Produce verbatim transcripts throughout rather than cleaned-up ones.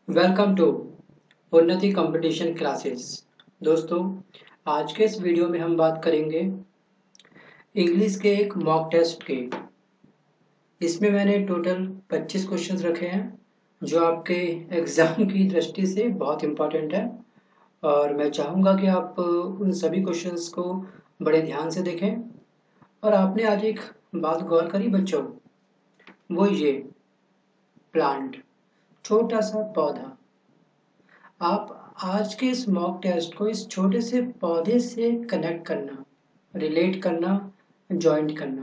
Welcome to Unnati competition classes. दोस्तों, आज के इस वीडियो में हम बात करेंगे इंग्लिश के एक मॉक टेस्ट के। इसमें मैंने टोटल पच्चीस क्वेश्चंस रखे हैं जो आपके एग्ज़ाम की दृष्टि से बहुत इम्पोर्टेंट है और मैं चाहूँगा कि आप उन सभी क्वेश्चंस को बड़े ध्यान से देखें। और आपने आज एक बात गौर करी बच्चों, वो ये प्लांट, छोटा सा पौधा। आप आज के इस मॉक टेस्ट को इस छोटे से पौधे से कनेक्ट करना, रिलेट करना, जॉइंट करना।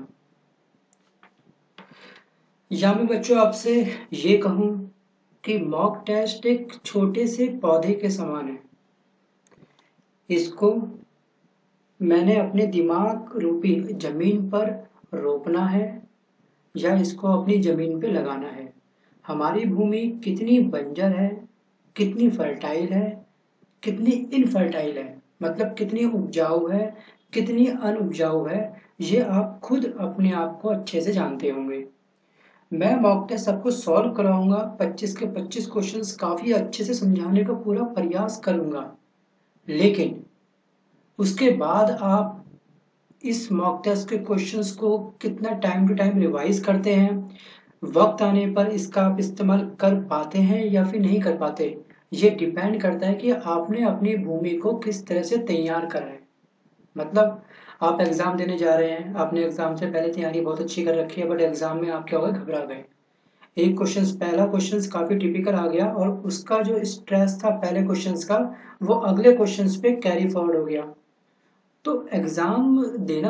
या मैं बच्चों आपसे ये कहूँ कि मॉक टेस्ट एक छोटे से पौधे के समान है। इसको मैंने अपने दिमाग रूपी जमीन पर रोपना है या इसको अपनी जमीन पे लगाना है। हमारी भूमि कितनी बंजर है, कितनी फर्टाइल है, कितनी इनफर्टाइल है, मतलब कितनी उपजाऊ है, कितनी अनउपजाऊ है, ये आप खुद अपने आप को अच्छे से जानते होंगे। मैं मॉक टेस्ट सबको सॉल्व कराऊंगा, पच्चीस के पच्चीस क्वेश्चंस काफ़ी अच्छे से समझाने का पूरा प्रयास करूंगा, लेकिन उसके बाद आप इस मॉक टेस्ट के क्वेश्चंस को कितना टाइम टू टाइम रिवाइज करते हैं, वक्त आने पर इसका आप इस्तेमाल कर पाते हैं या फिर नहीं कर पाते, ये डिपेंड करता है कि आपने अपनी भूमि को किस तरह से तैयार करा है। मतलब आप एग्ज़ाम देने जा रहे हैं, आपने एग्ज़ाम से पहले तैयारी बहुत अच्छी कर रखी है, बट एग्ज़ाम में आप क्या हो गए, घबरा गए। एक क्वेश्चन, पहला क्वेश्चन काफ़ी टिपिकल आ गया और उसका जो स्ट्रेस था पहले क्वेश्चन का, वो अगले क्वेश्चन पे कैरी फॉरवर्ड हो गया। तो एग्ज़ाम देना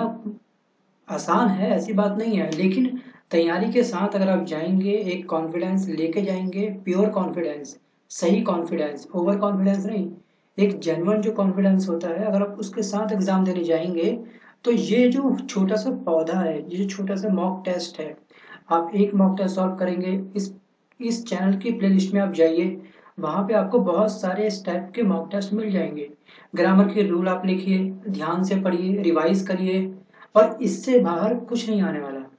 आसान है, ऐसी बात नहीं है, लेकिन तैयारी के साथ अगर आप जाएंगे, एक कॉन्फिडेंस लेके जाएंगे, प्योर कॉन्फिडेंस, सही कॉन्फिडेंस, ओवर कॉन्फिडेंस नहीं, एक जेन्युइन जो कॉन्फिडेंस होता है, अगर आप उसके साथ एग्ज़ाम देने जाएंगे तो ये जो छोटा सा पौधा है, ये जो छोटा सा मॉक टेस्ट है, आप एक मॉक टेस्ट सॉल्व करेंगे। इस इस चैनल की प्लेलिस्ट में आप जाइए, वहाँ पे आपको बहुत सारे इस टाइप के मॉक टेस्ट मिल जाएंगे। ग्रामर के रूल आप लिखिए, ध्यान से पढ़िए, रिवाइज करिए, और इससे बाहर कुछ नहीं आने वाला।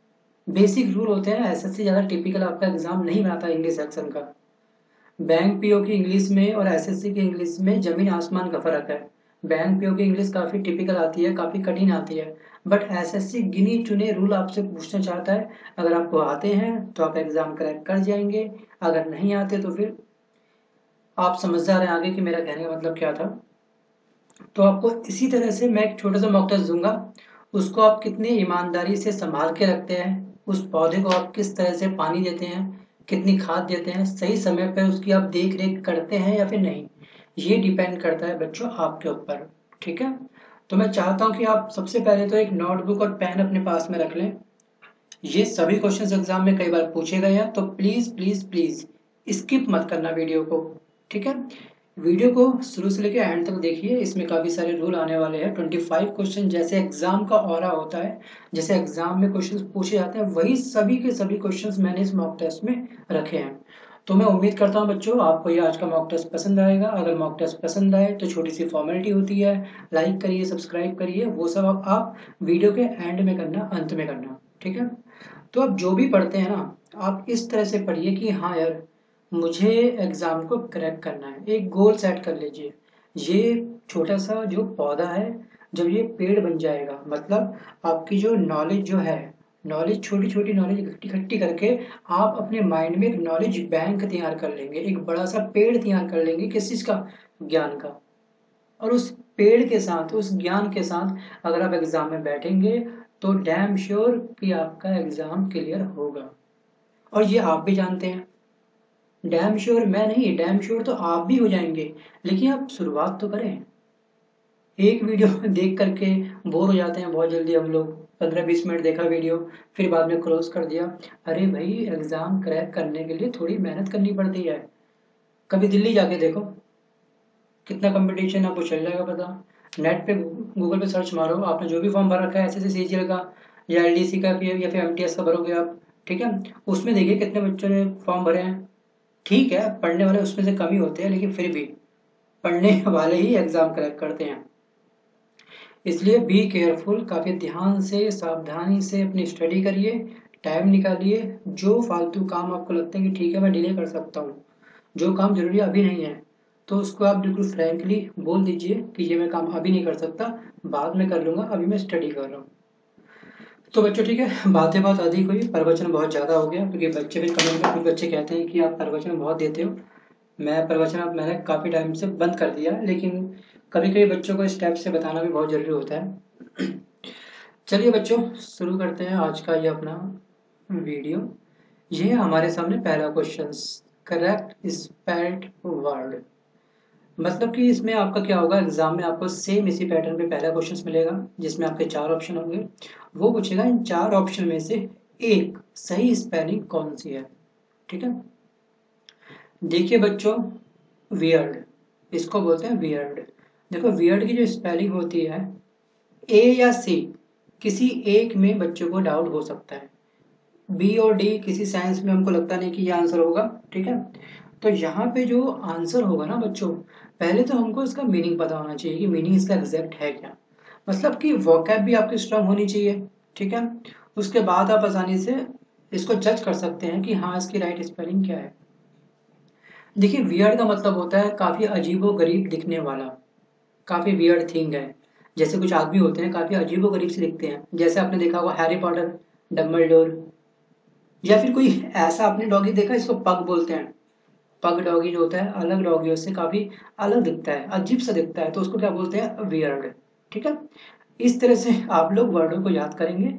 बेसिक रूल होते हैं, एसएससी ज़्यादा टिपिकल आपका एग्जाम नहीं बनाता इंग्लिश सेक्शन का। बैंक पीओ की इंग्लिश में और एसएससी की इंग्लिश में जमीन आसमान का फर्क है। बैंक पीओ की इंग्लिश काफ़ी टिपिकल आती है, काफ़ी कठिन आती है, बट एसएससी गिनी चुने रूल आपसे पूछना चाहता है। अगर आपको आते हैं तो आप एग्ज़ाम क्रैक कर जाएंगे, अगर नहीं आते तो फिर आप समझ जा रहे हैं आगे कि मेरा कहने का मतलब क्या था। तो आपको इसी तरह से मैं एक छोटा सा मॉक टेस्ट दूंगा, उसको आप कितनी ईमानदारी से संभाल के रखते हैं, उस पौधे को आप किस तरह से पानी देते हैं, कितनी खाद देते हैं, सही समय पर उसकी आप देख रेख करते हैं या फिर नहीं, ये डिपेंड करता है बच्चों आपके ऊपर। ठीक है, तो मैं चाहता हूँ कि आप सबसे पहले तो एक नोटबुक और पेन अपने पास में रख लें। ये सभी क्वेश्चंस एग्जाम में कई बार पूछे गए हैं, तो प्लीज प्लीज प्लीज स्किप मत करना वीडियो को। ठीक है, वीडियो को शुरू से लेकर एंड तक देखिए, इसमें काफी सारे रूल आने वाले हैं। पच्चीस क्वेश्चन जैसे एग्जाम का ऑरा होता है, जैसे एग्जाम में क्वेश्चंस पूछे जाते हैं, वही सभी के सभी क्वेश्चंस मैंने इस मॉक टेस्ट में रखे हैं। तो मैं उम्मीद करता हूं बच्चों आपको ये आज का मॉक टेस्ट पसंद आएगा। अगर मॉक टेस्ट पसंद आए तो छोटी सी फॉर्मेलिटी होती है, लाइक करिए, सब्सक्राइब करिए, वो सब आप, आप वीडियो के एंड में करना, अंत में करना। ठीक है, तो आप जो भी पढ़ते हैं ना, आप इस तरह से पढ़िए कि हाँ यार, मुझे एग्जाम को क्रैक करना है। एक गोल सेट कर लीजिए। ये छोटा सा जो पौधा है, जब ये पेड़ बन जाएगा, मतलब आपकी जो नॉलेज जो है, नॉलेज, छोटी छोटी नॉलेज इकट्ठी इकट्ठी करके आप अपने माइंड में एक नॉलेज बैंक तैयार कर लेंगे, एक बड़ा सा पेड़ तैयार कर लेंगे, किस चीज का, ज्ञान का। और उस पेड़ के साथ, उस ज्ञान के साथ अगर आप एग्जाम में बैठेंगे तो डैम श्योर कि आपका एग्जाम क्लियर होगा। और ये आप भी जानते हैं, डैम श्योर मैं नहीं, डैम श्योर तो आप भी हो जाएंगे, लेकिन आप शुरुआत तो करें। एक वीडियो देख करके बोर हो जाते हैं बहुत जल्दी हम लोग, पंद्रह बीस मिनट देखा वीडियो, फिर बाद में क्लोज कर दिया। अरे भाई, एग्जाम क्रैक करने के लिए थोड़ी मेहनत करनी पड़ती है। कभी दिल्ली जाके देखो, कितना कंपटीशन आपको चल जाएगा पता। नेट पे, गूगल पे सर्च मारो, आपने जो भी फॉर्म भर रखा है S S C C G L का या एल डी सी का या फिर एम टी एस का भरोगे आप, ठीक है, उसमें देखिए कितने बच्चों ने फॉर्म भरे हैं। ठीक है, पढ़ने वाले उसमें से कम ही होते हैं, लेकिन फिर भी पढ़ने वाले ही एग्जाम क्रैक करते हैं। इसलिए बी केयरफुल, काफ़ी ध्यान से, सावधानी से अपनी स्टडी करिए, टाइम निकालिए। जो फालतू काम आपको लगता है कि ठीक है मैं डिले कर सकता हूँ, जो काम जरूरी अभी नहीं है तो उसको आप बिल्कुल फ्रैंकली बोल दीजिए कि ये मैं काम अभी नहीं कर सकता, बाद में कर लूंगा, अभी मैं स्टडी कर रहा हूँ। तो बच्चों ठीक है, बातें बहुत अधिक हुई, प्रवचन बहुत ज़्यादा हो गया, क्योंकि बच्चे भी कमेंट में कुछ बच्चे कहते हैं कि आप प्रवचन बहुत देते हो। मैं प्रवचन अब मैंने काफ़ी टाइम से बंद कर दिया, लेकिन कभी कभी बच्चों को इस टाइप से बताना भी बहुत ज़रूरी होता है। चलिए बच्चों, शुरू करते हैं आज का ये अपना वीडियो। ये है हमारे सामने पहला क्वेश्चन, करेक्ट स्पेल्ड वर्ड। मतलब कि इसमें आपका क्या होगा, एग्जाम में आपको सेम इसी पैटर्न पे पहला क्वेश्चन मिलेगा जिसमें आपके चार ऑप्शन होंगे। वो पूछेगा इन चार ऑप्शन में से एक सही स्पेलिंग कौन सी है। ठीक है, देखिए बच्चों, वियर्ड, इसको बोलते हैं वियर्ड। देखो वियर्ड की जो स्पेलिंग होती है, ए या सी किसी एक में बच्चों को डाउट हो सकता है, बी और डी किसी साइंस में हमको लगता नहीं कि ये आंसर होगा। ठीक है, तो यहाँ पे जो आंसर होगा ना बच्चों, पहले तो हमको इसका मीनिंग पता होना चाहिए कि मीनिंग इसका एग्जैक्ट है क्या, मतलब कि वोकैब भी आपकी स्ट्रांग होनी चाहिए। ठीक है, उसके बाद आप आसानी से इसको जज कर सकते हैं कि हाँ इसकी राइट स्पेलिंग क्या है। देखिए वियर्ड का मतलब होता है काफी अजीबो गरीब दिखने वाला, काफी वियर्ड थिंग है। जैसे कुछ आदमी होते हैं काफी अजीबो गरीब से दिखते हैं, जैसे आपने देखा होगा हैरी पॉटर, डम्बलडोर, या फिर कोई ऐसा आपने डॉगी देखा इसको पग बोलते हैं। पग डॉगी जो होता है अलग डॉगी उससे काफी अलग दिखता है, अजीब सा दिखता है, तो उसको क्या बोलते हैं, वियर्ड। ठीक है, इस तरह से आप लोग वर्डों को याद करेंगे।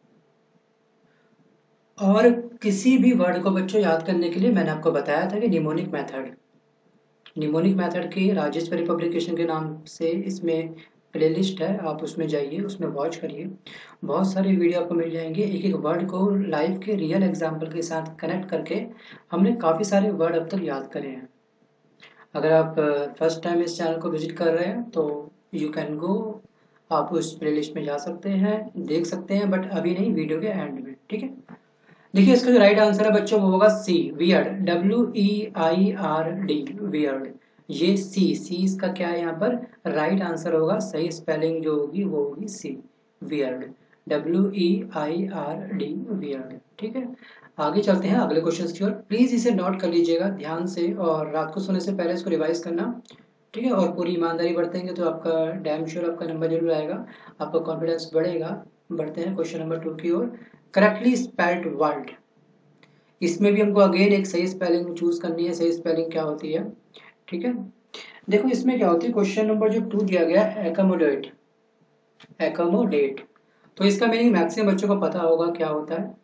और किसी भी वर्ड को बच्चों याद करने के लिए मैंने आपको बताया था कि निमोनिक मेथड, निमोनिक मेथड की राजेश्वरी पब्लिकेशन के नाम से इसमें प्लेलिस्ट है, आप उसमें जाइए, उसमें वॉच करिए, बहुत सारी वीडियो आपको मिल जाएंगे। एक एक वर्ड को लाइव के रियल एग्जाम्पल के साथ कनेक्ट करके हमने काफ़ी सारे वर्ड अब तक याद करे हैं। अगर आप फर्स्ट टाइम इस चैनल को विजिट कर रहे हैं तो यू कैन गो, आप उस प्लेलिस्ट में जा सकते हैं, देख सकते हैं, बट अभी नहीं, वीडियो के एंड में। ठीक है, देखिए इसका जो राइट आंसर है बच्चों वो होगा C, weird, W E I R D, weird. ये सी सी इसका क्या है यहाँ पर, राइट आंसर होगा, सही स्पेलिंग जो होगी वो होगी C, weird, W E I R D, weird. ठीक है, आगे चलते हैं अगले क्वेश्चन की ओर। प्लीज इसे नोट कर लीजिएगा ध्यान से, और रात को सोने से पहले इसको रिवाइज करना। ठीक है, और पूरी ईमानदारी बरतेंगे तो आपका डैम श्योर आपका नंबर जरूर आएगा, आपका कॉन्फिडेंस बढ़ेगा। बढ़ते हैं क्वेश्चन नंबर टू की ओर, करेक्टली स्पेल्ड वर्ड। इसमें भी हमको अगेन एक सही स्पेलिंग चूज करनी है, सही स्पेलिंग क्या होती है। ठीक है, देखो इसमें क्या होती है, क्वेश्चन नंबर जो टू दिया गया है, एकोमोडेट, एकोमोडेट, तो इसका मीनिंग मैक्सिमम बच्चों को पता होगा क्या होता है।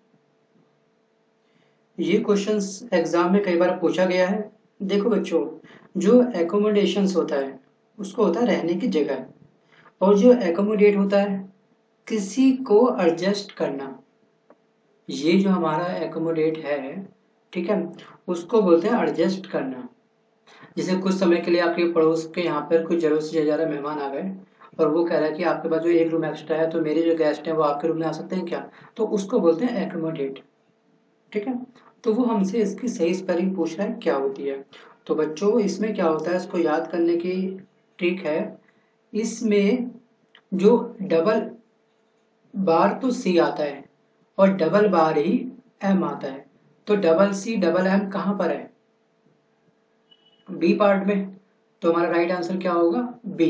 ये क्वेश्चंस एग्जाम में कई बार पूछा गया है। देखो बच्चों, जो एकोमोडेशंस होता है उसको होता है रहने की जगह, और जो एकोमोडेट होता है किसी को एडजस्ट करना। ये जो हमारा एकोमोडेट है, ठीक है, उसको बोलते हैं एडजस्ट करना। जैसे कुछ समय के लिए आपके पड़ोस के यहाँ पर कुछ जरूरत से ज़्यादा मेहमान आ गए और वो कह रहा है कि आपके पास जो एक रूम एक्स्ट्रा है तो मेरे जो गेस्ट हैं वो आपके रूम में आ सकते हैं क्या, तो उसको बोलते हैं एकोमोडेट। ठीक है, तो वो हमसे इसकी सही स्पेलिंग पूछ रहा है क्या होती है। तो बच्चों इसमें क्या होता है, इसको याद करने की ट्रिक है, इसमें जो डबल बार तो सी आता है और डबल बार ही एम आता है, तो डबल सी डबल एम कहाँ पर है, बी पार्ट में, तो हमारा राइट आंसर क्या होगा, बी।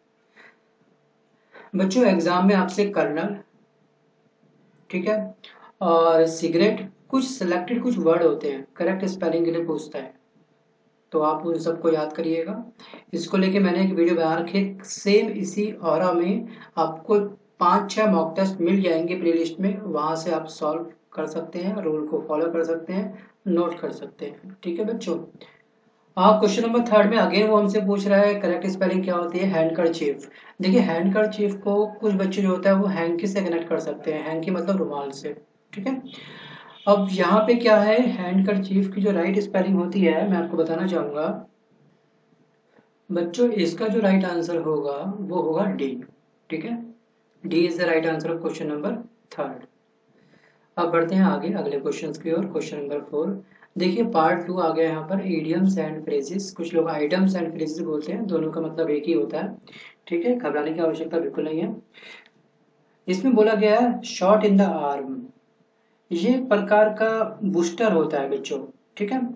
बच्चों एग्जाम में आपसे कर्नल, ठीक है, और सिगरेट, कुछ सिलेक्टेड कुछ वर्ड होते हैं करेक्ट स्पेलिंग के लिए पूछता है, तो आप उन सबको याद करिएगा। इसको लेके मैंने एक वीडियो बना रखी है, सेम इसी ऑरा में आपको पाँच छः मॉक टेस्ट मिल जाएंगे प्लेलिस्ट में, वहाँ से आप सॉल्व कर सकते हैं, रूल को फॉलो कर सकते हैं, नोट कर सकते हैं। ठीक है बच्चों, हाँ क्वेश्चन नंबर थर्ड में अगेन वो हमसे पूछ रहा है करेक्ट स्पेलिंग क्या होती है, हैंडकरचीफ। देखिए हैंडकरचीफ को कुछ बच्चे जो होता है वो हैंकी से कनेक्ट कर सकते हैं, हैंकी मतलब रुमाल से। ठीक है, अब यहाँ पे क्या है, हैंडकरचीफ की जो राइट स्पेलिंग होती है मैं आपको बताना चाहूंगा बच्चों, इसका जो राइट आंसर होगा वो होगा डी। ठीक है, D is the right answer of question number third. अब बढ़ते हैं आगे अगले क्वेश्चन की ओर, क्वेश्चन नंबर फोर। देखिए पार्ट टू आ गया यहाँ पर, इडियम्स एंड फ्रेजेस, कुछ लोग आइटम्स एंड फ्रेजेस बोलते हैं, दोनों का मतलब एक ही होता है। ठीक है, घबराने की आवश्यकता बिल्कुल नहीं है। इसमें बोला गया है शॉट इन द आर्म, ये प्रकार का बूस्टर होता है बच्चों। ठीक है,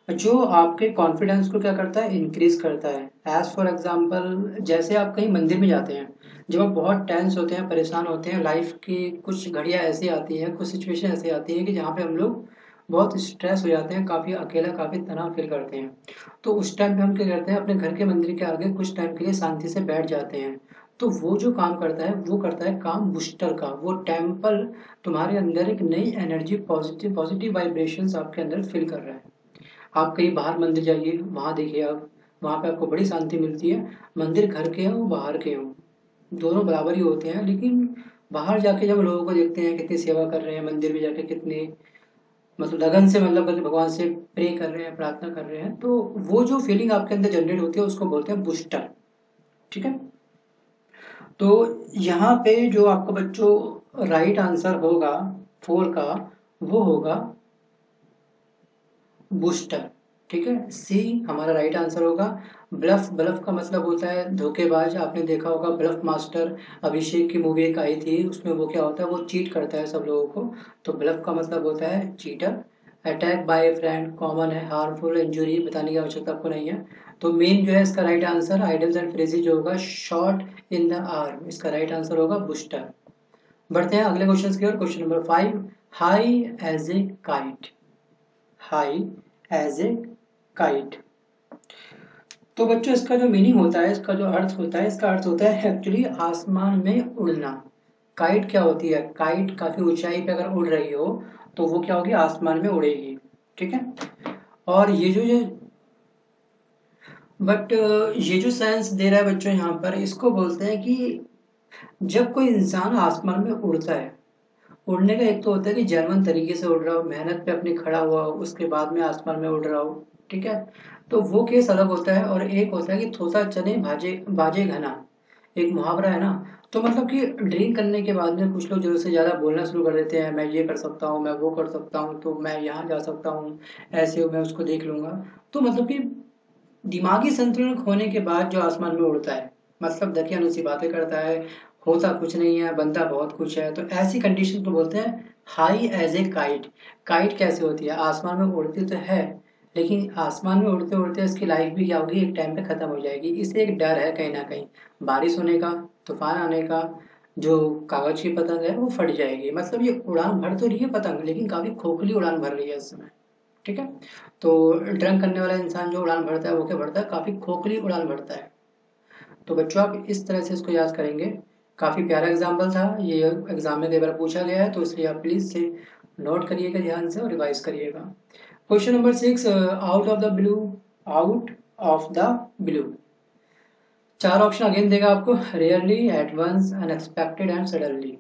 जो आपके कॉन्फिडेंस को क्या करता है, इंक्रीज करता है। एज फॉर एग्जाम्पल, जैसे आप कहीं मंदिर में जाते हैं, जब आप बहुत टेंस होते हैं, परेशान होते हैं, लाइफ की कुछ घड़ियाँ ऐसी आती हैं, कुछ सिचुएशन ऐसी आती हैं कि जहाँ पे हम लोग बहुत स्ट्रेस हो जाते हैं, काफ़ी अकेला, काफ़ी तनाव फील करते हैं। तो उस टाइम पे हम क्या करते हैं, अपने घर के मंदिर के आगे कुछ टाइम के लिए शांति से बैठ जाते हैं। तो वो जो काम करता है, वो करता है काम बूस्टर का। वो टेम्पल तुम्हारे अंदर एक नई एनर्जी, पॉजिटिव पॉजिटिव वाइब्रेशंस आपके अंदर फिल कर रहा है। आप कहीं बाहर मंदिर जाइए, वहाँ देखिए आप, वहाँ पे आपको बड़ी शांति मिलती है। मंदिर घर के हों, बाहर के हों, दोनों बराबर ही होते हैं। लेकिन बाहर जाके जब लोगों को देखते हैं कितनी सेवा कर रहे हैं, मंदिर में जाके कितने मतलब लगन से, मतलब बल्कि भगवान से प्रे कर रहे हैं, प्रार्थना कर रहे हैं, तो वो जो फीलिंग आपके अंदर जनरेट होती है उसको बोलते हैं बूस्टर। ठीक है। तो यहाँ पे जो आपका बच्चों राइट आंसर होगा फोर का, वो होगा बूस्टर। ठीक है, सी हमारा राइट आंसर होगा। ब्लफ, ब्लफ का मतलब होता है धोखेबाज। आपने देखा होगा ब्लफ मास्टर, अभिषेक की मूवी एक आई थी, उसमें वो क्या होता है, वो चीट करता है सब लोगों को। तो ब्लफ का मतलब होता है cheater. Attack by a friend common है, हार्मफुल इंजुरी बताने की आवश्यकता आपको नहीं है। तो मेन जो है इसका right answer, idioms and phrases जो होगा, शॉट इन द आर्म, इसका राइट आंसर होगा बूस्टर। बढ़ते हैं अगले क्वेश्चन की ओर। Question number five, high as a kite. High as a kite. तो बच्चों इसका जो मीनिंग होता है, इसका जो अर्थ होता है, इसका अर्थ होता है एक्चुअली आसमान में उड़ना। काइट क्या होती है, काइट काफी ऊंचाई पे अगर उड़ रही हो तो वो क्या होगी, आसमान में उड़ेगी। ठीक है। और ये जो ये बट ये जो साइंस दे रहा है बच्चों यहाँ पर, इसको बोलते हैं कि जब कोई इंसान आसमान में उड़ता है, उड़ने का एक तो होता है कि जेन्युइन तरीके से उड़ रहा हो, मेहनत पे अपनी खड़ा हुआ हो, उसके बाद में आसमान में उड़ रहा हो। ठीक है। तो वो केस अलग होता है। और एक होता है कि थोसा चने भाजे बाजे घना, एक मुहावरा है ना। तो मतलब कि ड्रिंक करने के बाद में कुछ लोग जरूरत से ज्यादा बोलना शुरू कर देते हैं, मैं ये कर सकता हूँ, मैं वो कर सकता हूँ, तो मैं यहाँ जा सकता हूँ, ऐसे मैं उसको देख लूंगा। तो मतलब कि दिमागी संतुलन खोने के बाद जो आसमान में उड़ता है, मतलब दकियानुसी बातें करता है, होता कुछ नहीं है, बनता बहुत कुछ है, तो ऐसी कंडीशन को बोलते हैं high as a kite. Kite कैसे होती है, आसमान में उड़ती तो है, लेकिन आसमान में उड़ते उड़ते इसकी लाइफ भी क्या होगी, एक टाइम पे खत्म हो जाएगी। इसे एक डर है कहीं ना कहीं, बारिश होने का, तूफान आने का। जो कागज की पतंग है वो फट जाएगी। मतलब ये उड़ान भर तो रही है पतंग, लेकिन काफी खोखली उड़ान भर रही है इस समय। ठीक है। तो ड्रंक करने वाला इंसान जो उड़ान भरता है वो क्या भरता है, काफी खोखली उड़ान भरता है। तो बच्चों आप इस तरह से इसको याद करेंगे। काफी प्यारा एग्जाम्पल था ये, एग्जाम में कई बार पूछा गया है, तो इसलिए आप प्लीज से नोट करिएगा ध्यान से और रिवाइज करिएगा। Question number six, out of the blue. Out of the blue, चार ऑप्शन अगेन देगा आपको, rarely, at once, unexpected and suddenly.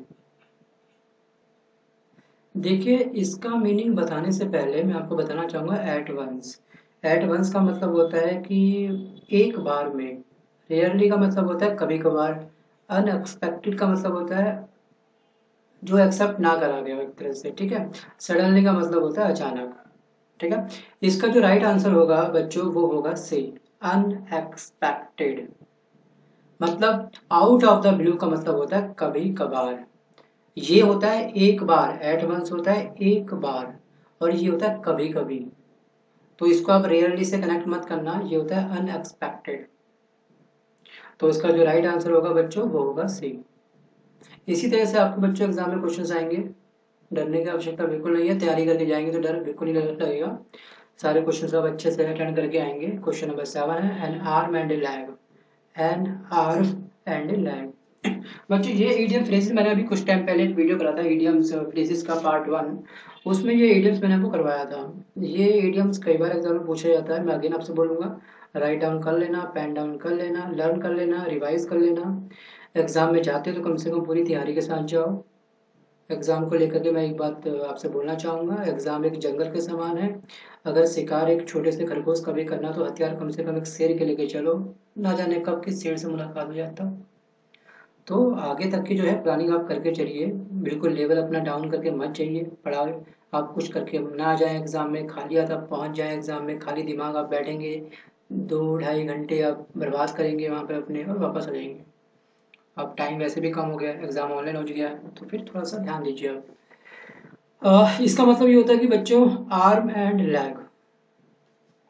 देखिए इसका मीनिंग बताने से पहले मैं आपको बताना चाहूंगा एट वंस। एट वंस का मतलब होता है कि एक बार में। रेयरली का मतलब होता है कभी कभार। अनएक्सपेक्टेड का मतलब होता है जो एक्सेप्ट ना करा गया हो एक तरह से। ठीक है। सडनली का मतलब होता है अचानक। ठीक है। इसका जो राइट आंसर होगा बच्चों वो होगा सी, अनएक्सपेक्टेड। मतलब आउट ऑफ द ब्लू का मतलब होता है कभी कभार। ये होता है एक बार, एट वंस होता है एक बार, और ये होता है कभी कभी। तो इसको आप रेयरली से कनेक्ट मत करना, ये होता है अनएक्सपेक्टेड। तो इसका जो राइट आंसर होगा बच्चों वो होगा सी। इसी तरह से आपको बच्चों एग्जाम में क्वेश्चन आएंगे, डरने की आवश्यकता बिल्कुल नहीं है। तैयारी करके जाएंगे तो डर बिल्कुल नहीं लगेगा। सारे क्वेश्चन आप अच्छे से अटेंड करके आएंगे। क्वेश्चन नंबर सेवन है an arm and leg. An arm and leg. बच्चों ये ईडियम फ्रेजेस मैंने अभी कुछ टाइम पहले एक वीडियो करा था, ईडियम्स फ्रेजेस का पार्ट वन। उसमें ये ईडियम्स मैंने आपको करवाया था। ये ईडियम्स कई बार एग्जाम में पूछा जाता है, मैं अगेन आपसे बोलूंगा, राइट डाउन कर लेना, पेन डाउन कर लेना, लर्न कर लेना, रिवाइज कर लेना। एग्जाम में जाते तो कम से कम पूरी तैयारी के साथ जाओ। एग्जाम को लेकर के मैं एक बात आपसे बोलना चाहूंगा, एग्जाम एक जंगल के समान है। अगर शिकार एक छोटे से खरगोश का भी करना तो हथियार कम से कम एक शेर के लेके चलो, ना जाने कब किस शेर से मुलाकात हो जाता। तो आगे तक की जो है प्लानिंग आप करके चलिए, बिल्कुल लेवल अपना डाउन करके मत जाइए। पढ़ाओ आप कुछ करके ना आ जाए एग्जाम में खाली हाथ आप पहुंच जाए एग्जाम में, खाली दिमाग आप बैठेंगे, दो ढाई घंटे आप बर्बाद करेंगे वहां पे अपने और वापस आ जाएंगे। अब टाइम वैसे भी कम हो गया, एग्जाम ऑनलाइन हो गया है, तो फिर थोड़ा सा ध्यान दीजिए आप। अह, इसका मतलब ये होता है कि बच्चों आर्म एंड लैग,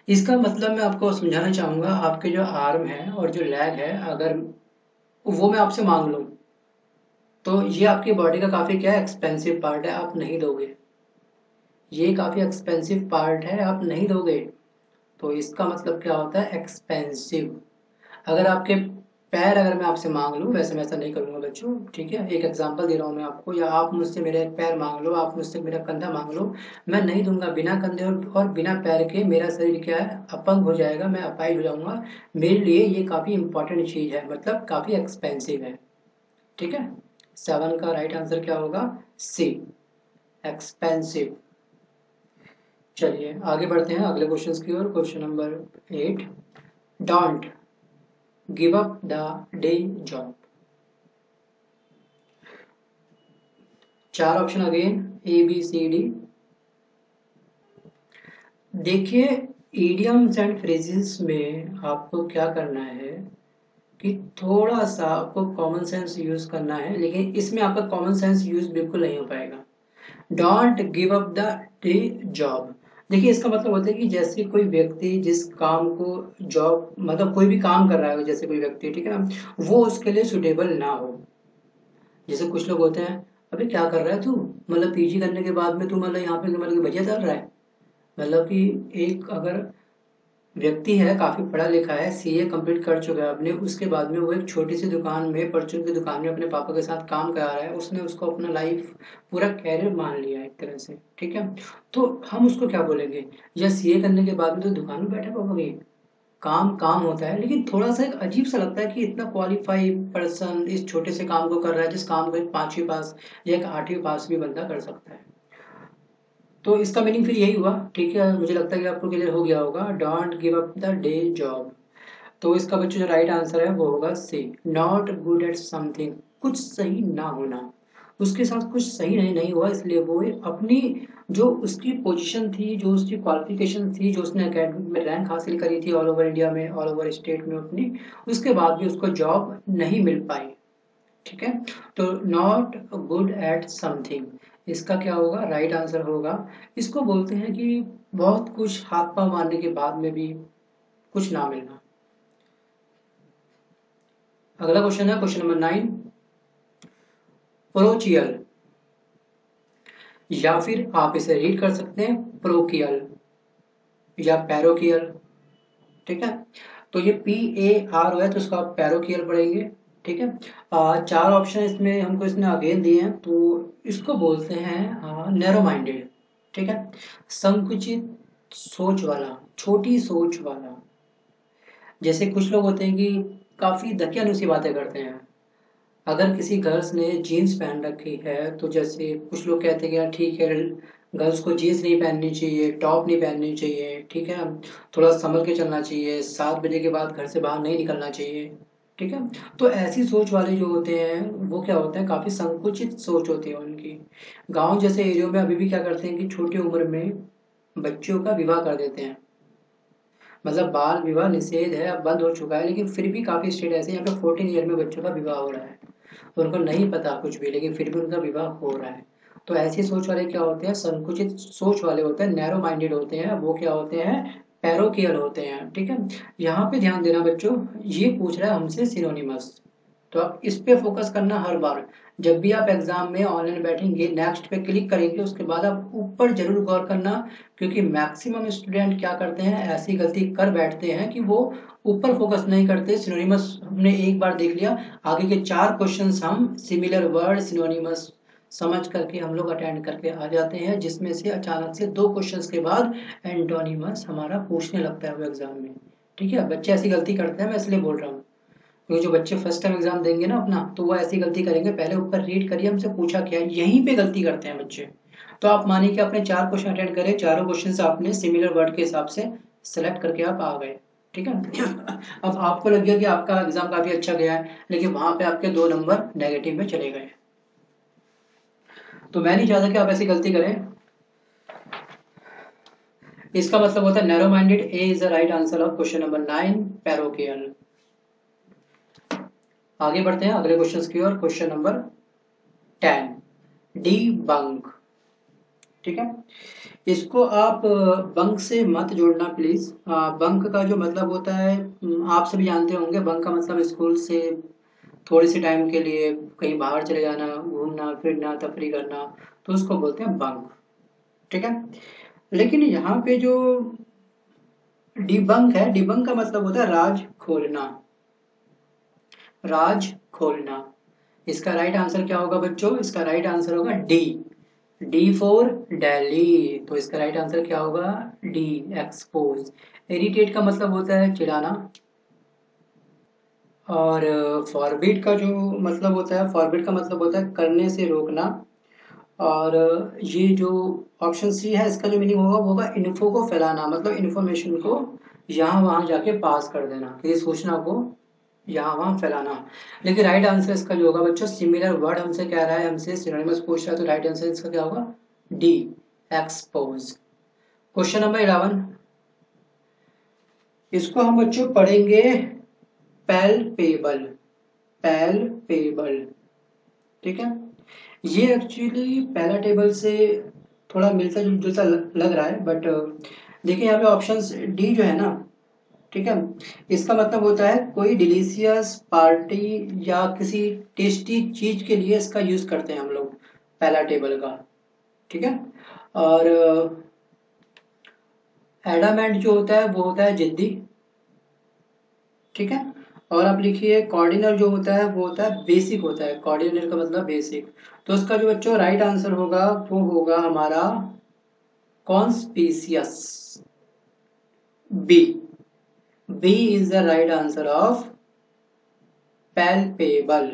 इसका मतलब मैं आपको समझाना चाहूँगा, आपके जो आर्म है और जो लेग है, अगर वो मैं आपसे मांग लूँ तो ये आपकी बॉडी का काफ़ी क्या है, एक्सपेंसिव पार्ट है, आप नहीं दोगे। ये काफ़ी एक्सपेंसिव पार्ट है, आप नहीं दोगे। तो इसका मतलब क्या होता है, एक्सपेंसिव। अगर आपके पैर अगर मैं आपसे मांग लूँ, वैसे मैं ऐसा नहीं करूँगा बच्चों, ठीक है, एक एग्जांपल दे रहा हूँ मैं आपको, या आप मुझसे मेरा एक पैर मांग लो, आप मुझसे मेरा कंधा मांग लो, मैं नहीं दूंगा। बिना कंधे और, और बिना पैर के मेरा शरीर क्या है, अपंग हो जाएगा, मैं अपाहिज हो जाऊंगा। मेरे लिए ये काफ़ी इंपॉर्टेंट चीज़ है, मतलब काफ़ी एक्सपेंसिव है। ठीक है, सेवन का राइट आंसर क्या होगा, सी, एक्सपेंसिव। चलिए आगे बढ़ते हैं अगले क्वेश्चन की ओर। Question number eight, don't give up the day job. चार option again, A B C D. देखिए, इडियम्स एंड फ्रेजेस में आपको क्या करना है कि थोड़ा सा आपको कॉमन सेंस यूज करना है, लेकिन इसमें आपका कॉमन सेंस यूज बिल्कुल नहीं हो पाएगा। Don't give up the day job, देखिए इसका मतलब होता है कि जैसे कोई व्यक्ति जिस काम को जॉब, मतलब कोई भी काम कर रहा है, जैसे कोई व्यक्ति, ठीक है ना, वो उसके लिए सुटेबल ना हो। जैसे कुछ लोग होते हैं, अबे क्या कर रहा है तू, मतलब पीजी करने के बाद में तू मतलब यहाँ पे मतलब भजिया चल रहा है। मतलब कि एक अगर व्यक्ति है, काफी पढ़ा लिखा है, सीए कंप्लीट कर चुका है अपने, उसके बाद में वो एक छोटी सी दुकान में, परचून की दुकान में अपने पापा के साथ काम करा रहा है, उसने उसको अपना लाइफ पूरा कैरियर मान लिया है एक तरह से, ठीक है। तो हम उसको क्या बोलेंगे, या सीए करने के बाद में तो दुकान में बैठा पापा की, काम काम होता है, लेकिन थोड़ा सा एक अजीब सा लगता है कि इतना क्वालिफाइड पर्सन इस छोटे से काम को कर रहा है, जिस काम को एक पांचवी पास या एक आठवीं पास भी बंदा कर सकता है। तो इसका मीनिंग फिर यही हुआ, ठीक है, मुझे लगता है कि आपको क्लियर हो गया होगा, don't give up the day job. तो इसका बच्चों जो राइट आंसर है वो होगा C, not good at something, कुछ सही ना होना, उसके साथ कुछ सही नहीं नहीं हुआ, इसलिए वो अपनी जो उसकी पोजीशन थी, जो उसकी क्वालिफिकेशन थी, जो उसने एकेडमिक में रैंक हासिल करी थी ऑल ओवर इंडिया में, ऑल ओवर स्टेट में अपनी, उसके बाद भी उसको जॉब नहीं मिल पाई। ठीक है, तो नॉट गुड एट समथिंग, इसका क्या होगा, राइट आंसर होगा। इसको बोलते हैं कि बहुत कुछ हाथ पांव मारने के बाद में भी कुछ ना मिलना। अगला क्वेश्चन है क्वेश्चन नंबर नाइन, प्रोचियल, या फिर आप इसे रीड कर सकते हैं प्रोकियल या पैरोकियल। ठीक है, तो ये पी ए आर है, तो इसको आप पैरोकियल पढ़ेंगे। ठीक है, आ, चार ऑप्शन इसमें हमको इसने अगेन दिए हैं, तो इसको बोलते हैं नैरो माइंडेड। ठीक है, संकुचित सोच वाला, छोटी सोच वाला। जैसे कुछ लोग होते हैं कि काफी धकियानुसी बातें करते हैं। अगर किसी गर्ल्स ने जीन्स पहन रखी है, तो जैसे कुछ लोग कहते हैं कि यार ठीक है, गर्ल्स को जीन्स नहीं पहननी चाहिए, टॉप नहीं पहननी चाहिए, ठीक है, थोड़ा संभल के चलना चाहिए, सात बजे के बाद घर से बाहर नहीं निकलना चाहिए। ठीक है, तो ऐसी सोच वाले जो होते हैं वो क्या होते हैं, काफी संकुचित सोच होती है उनकी। गांव जैसे एरिया में अभी भी क्या करते हैं कि छोटी उम्र में बच्चों का विवाह कर देते हैं, मतलब बाल विवाह निषेध है, अब बंद हो चुका है, लेकिन फिर भी काफी स्टेट ऐसे हैं यहाँ पे फोर्टीन ईयर में बच्चों का विवाह हो रहा है, तो उनको नहीं पता कुछ भी, लेकिन फिर भी उनका विवाह हो रहा है। तो ऐसी सोच वाले क्या होते हैं, संकुचित सोच वाले होते हैं, नैरो माइंडेड होते हैं, वो क्या होते हैं, पैरोकियल होते हैं। ठीक है, यहाँ पे ध्यान देना बच्चों, ये पूछ रहा है हमसे सिनोनिमस, तो आप इस पे फोकस करना हर बार, जब भी आप एग्जाम में ऑनलाइन बैठेंगे, नेक्स्ट पे क्लिक करेंगे, उसके बाद आप ऊपर जरूर गौर करना, क्योंकि मैक्सिमम स्टूडेंट क्या करते हैं, ऐसी गलती कर बैठते हैं कि वो ऊपर फोकस नहीं करते। सिनोनिमस हमने एक बार देख लिया, आगे के चार क्वेश्चंस हम सिमिलर वर्ड सिनोनिमस समझ करके हम लोग अटेंड करके आ जाते हैं, जिसमें से अचानक से दो क्वेश्चंस के बाद एंटोनिमस हमारा पूछने लगता है वो एग्जाम में। ठीक है, बच्चे ऐसी गलती करते हैं, मैं इसलिए बोल रहा हूँ, क्योंकि जो बच्चे फर्स्ट टाइम एग्जाम देंगे ना अपना, तो वो ऐसी गलती करेंगे, पहले ऊपर रीड करिए हमसे पूछा क्या है, यहीं पे गलती करते हैं बच्चे। तो आप मानिए कि आपने चार क्वेश्चन अटेंड करे, चारों क्वेश्चन से आपने सिमिलर वर्ड के हिसाब से सेलेक्ट करके आप आ गए। ठीक है, अब आपको लग गया कि आपका एग्जाम काफी अच्छा गया है, लेकिन वहां पे आपके दो नंबर नेगेटिव में चले गए। तो मैं नहीं चाहता कि आप ऐसी गलती करें। इसका मतलब होता है narrow minded, A is the right answer of question number nine, parochial. आगे बढ़ते हैं अगले क्वेश्चन की ओर। Question number ten, debunk. ठीक है। इसको आप बंक से मत जोड़ना प्लीज। बंक का जो मतलब होता है आप सभी जानते होंगे, बंक का मतलब स्कूल से थोड़ी सी टाइम के लिए कहीं बाहर चले जाना, घूमना फिरना तफरी करना, तो उसको बोलते हैं बंक। ठीक है। लेकिन यहाँ पे जो डिबंक है, डिबंक का मतलब होता है राज खोलना, राज खोलना। इसका राइट आंसर क्या होगा बच्चों? इसका राइट आंसर होगा डी, डी फॉर दिल्ली। तो इसका राइट आंसर क्या होगा? D, expose. इरिटेट का मतलब होता है चिढ़ाना, और फॉरबिड का जो मतलब होता है, फॉरबिड का मतलब होता है करने से रोकना। और ये जो ऑप्शन सी है इसका जो मीनिंग होगा वो होगा इन्फो को फैलाना, मतलब इन्फॉर्मेशन को यहाँ वहाँ जाके पास कर देना, किसी सूचना को यहाँ वहाँ फैलाना। लेकिन राइट आंसर इसका जो होगा बच्चों, सिमिलर वर्ड हमसे कह रहा है, हमसे सिनोनिमस पूछ रहा है, तो राइट आंसर इसका क्या होगा? D, expose. Question number eleven, इसको हम बच्चों पढ़ेंगे पैल्पेबल, पैल्पेबल। ठीक है। ये एक्चुअली पहला टेबल से थोड़ा मिलता जुलता लग रहा है, बट देखिए यहाँ पे ऑप्शन डी जो है ना, ठीक है, इसका मतलब होता है कोई डिलीशियस पार्टी या किसी टेस्टी चीज के लिए इसका यूज करते हैं हम लोग, पहला टेबल का। ठीक है। और एडामेंट जो होता है वो होता है जिद्दी। ठीक है। और आप लिखिए कॉर्डिनल जो होता है वो होता है बेसिक होता है, कॉर्डिनल का मतलब बेसिक। तो इसका जो बच्चों राइट आंसर होगा वो होगा हमारा conspicuous, B, B is the right answer of palpable.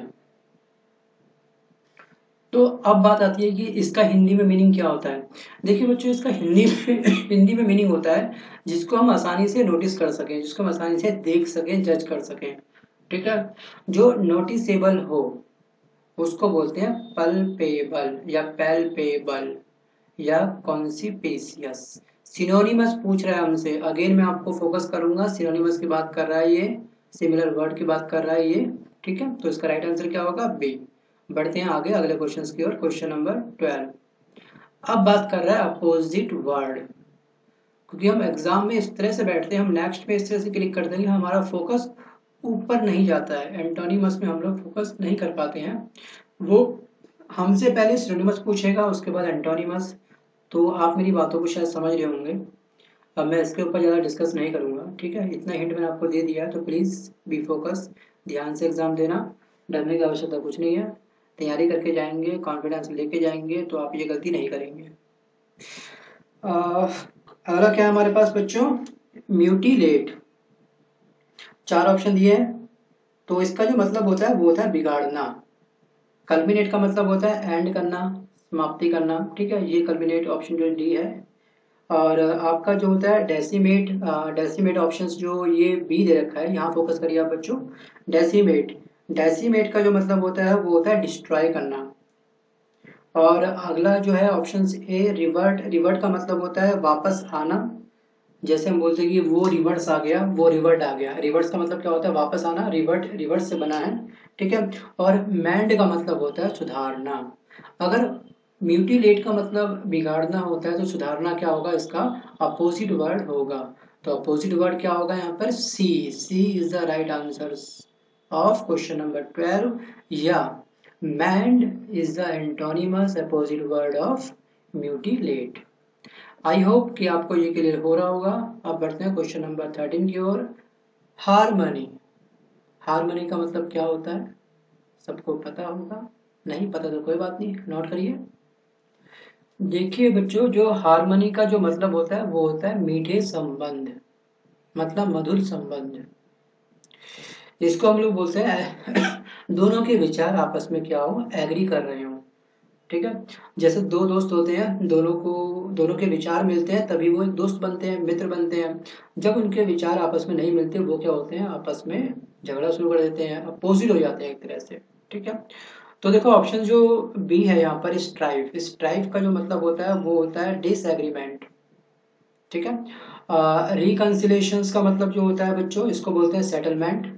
तो अब बात आती है कि इसका हिंदी में मीनिंग क्या होता है। देखिए बच्चों, इसका हिंदी में हिंदी में मीनिंग होता है जिसको हम आसानी से नोटिस कर सकें, जिसको हम आसानी से देख सकें, जज कर सकें। ठीक है। जो नोटिसेबल हो उसको बोलते हैं पल्पेबल या पैल्पेबल या कॉन्सिपेशियस। सिनोनिमस पूछ रहा है हमसे, अगेन मैं आपको फोकस करूंगा, सिनोनिमस की बात कर रहा है ये, सिमिलर वर्ड की बात कर रहा है ये। ठीक है। तो इसका राइट आंसर क्या होगा? बी। बढ़ते हैं आगे अगले क्वेश्चन की ओर। क्वेश्चन नंबर ट्वेल्व, अब बात कर रहा है अपोजिट वर्ड। क्योंकि हम एग्जाम में इस तरह से बैठते हैं, हम नेक्स्ट पे इस तरह से क्लिक करते हैं, हमारा फोकस ऊपर नहीं जाता है, एंटोनिमस में हम लोग फोकस नहीं कर पाते हैं। वो हमसे पहले सिनोनिमस पूछेगा, उसके बाद एंटोनिमस। तो आप मेरी बातों को शायद समझ रहे होंगे। अब मैं इसके ऊपर ज़्यादा डिस्कस नहीं करूंगा। ठीक है। इतना हिंट मैंने आपको दे दिया है, तो प्लीज़ बी फोकस, ध्यान से एग्जाम देना, डरने की आवश्यकता कुछ नहीं है। तैयारी करके जाएंगे, कॉन्फिडेंस लेके जाएंगे, तो आप ये गलती नहीं करेंगे। अगला क्या है हमारे पास बच्चों? म्यूटिलेट। चार ऑप्शन दिए हैं, तो इसका जो मतलब होता है वो होता है बिगाड़ना। कल्मिनेट का मतलब होता है एंड करना, समाप्ति करना। ठीक है। ये कल्मिनेट ऑप्शन जो डी है। और आपका जो होता है डेसिमेट, डेसिमेट ऑप्शंस जो ये बी दे रखा है, यहाँ फोकस करिए आप बच्चों। डेसिमेट, डेसिमेट का जो मतलब होता है वो होता है डिस्ट्रॉय करना। और अगला जो है ऑप्शन ए रिवर्ट, रिवर्ट का मतलब होता है वापस आना। जैसे हम बोलते हैं कि वो रिवर्स आ गया, वो रिवर्ट आ गया। रिवर्स का मतलब क्या होता है? वापस आना। रिवर्ट रिवर्स से बना है। ठीक है। और मैंड का मतलब होता है सुधारना। अगर म्यूटिलेट का मतलब बिगाड़ना होता है तो सुधारना क्या होगा? इसका अपोजिट वर्ड होगा। तो अपोजिट वर्ड क्या होगा यहाँ पर? C, C is the right answer of question number twelve. या mend is the antonymous opposite word of mutilate. I hope कि आपको ये क्लियर हो रहा होगा। अब बढ़ते हैं क्वेश्चन नंबर थर्टीन की ओर। हारमनी, हारमनी का मतलब क्या होता है? सबको पता होगा, नहीं पता तो कोई बात नहीं, नोट करिए। देखिए बच्चों, जो हारमनी का जो मतलब होता है वो होता है मीठे संबंध, मतलब मधुर संबंध। इसको हम लोग बोलते हैं दोनों के विचार आपस में क्या हो? एग्री कर रहे हो। ठीक है। जैसे दो दोस्त होते हैं, दोनों को दोनों के विचार मिलते हैं तभी वो एक दोस्त बनते हैं, मित्र बनते हैं। जब उनके विचार आपस में नहीं मिलते वो क्या होते हैं? आपस में झगड़ा शुरू कर देते हैं, अपोजिट हो जाते हैं एक तरह से। ठीक है। तो देखो ऑप्शन जो बी है यहाँ पर स्ट्राइफ, स्ट्राइफ का जो मतलब होता है वो होता है डिसएग्रीमेंट। ठीक है। रिकंसिलेशंस का मतलब जो होता है बच्चों, इसको बोलते हैं सेटलमेंट।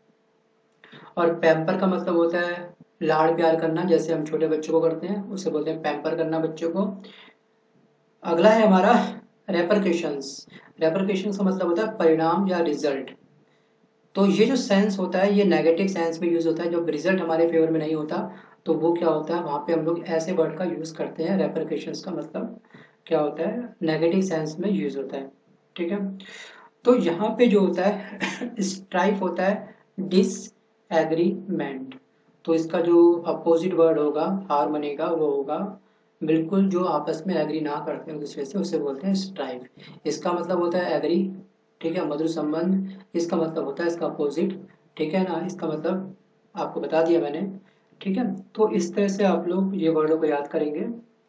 और पैम्पर का मतलब होता है लाड़ प्यार करना, जैसे हम छोटे बच्चों को करते हैं उसे बोलते हैं पैम्पर करना बच्चों को। अगला है हमारा रेपरकेशंस। रेपरकेशंस का मतलब होता है परिणाम या रिजल्ट। तो ये जो सेंस होता है ये नेगेटिव सेंस में यूज होता है, जब रिजल्ट हमारे फेवर में नहीं होता तो वो क्या होता है, वहाँ पे हम लोग ऐसे वर्ड का यूज करते हैं। रेपरकेशंस का मतलब क्या होता है, नेगेटिव सेंस में यूज होता है। ठीक है, तो यहाँ पे जो होता है स्ट्राइफ होता है डिसएग्रीमेंट। तो इसका जो अपोजिट वर्ड होगा हार्मनी का वो होगा बिल्कुल जो आपस में एग्री ना करते हैं दूसरे से, उसे बोलते हैं स्ट्राइफ। इसका मतलब होता है एग्री, ठीक है, मधुर संबंध। इसका मतलब होता है इसका अपोजिट, ठीक है ना, इसका मतलब आपको बता दिया मैंने। ठीक है, तो इस तरह से आप लोग ये वर्डों को याद करेंगे।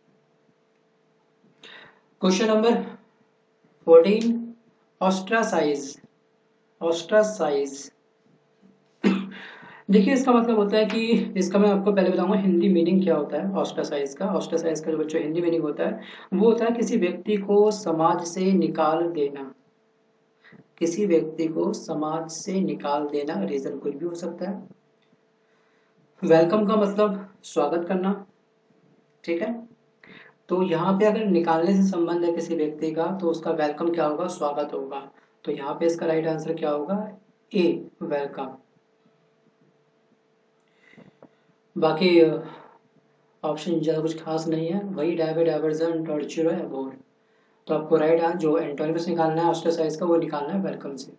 Question number fourteen, ostracize. Ostracize देखिए इसका मतलब होता है कि इसका मैं आपको पहले बताऊंगा हिंदी मीनिंग क्या होता है ऑस्ट्रासाइज का। ऑस्ट्रासाइज का जो बच्चों हिंदी मीनिंग होता है वो होता है किसी व्यक्ति को समाज से निकाल देना। किसी व्यक्ति को समाज से निकाल देना, रीजन कुछ भी हो सकता है। वेलकम का मतलब स्वागत करना, ठीक है। तो यहाँ पे अगर निकालने से संबंध है किसी व्यक्ति का तो उसका वेलकम क्या होगा, स्वागत होगा। तो यहाँ पे इसका राइट आंसर क्या होगा, ए, वेलकम। बाकी ऑप्शन ज़्यादा कुछ खास नहीं है, वही डायवर, डाइवर्जन, टॉर्चर है, बोर। तो आपको राइट आंसर जो एंटोनिमस निकालना है ऑस्ट्रासाइज का वो निकालना है वेलकम से।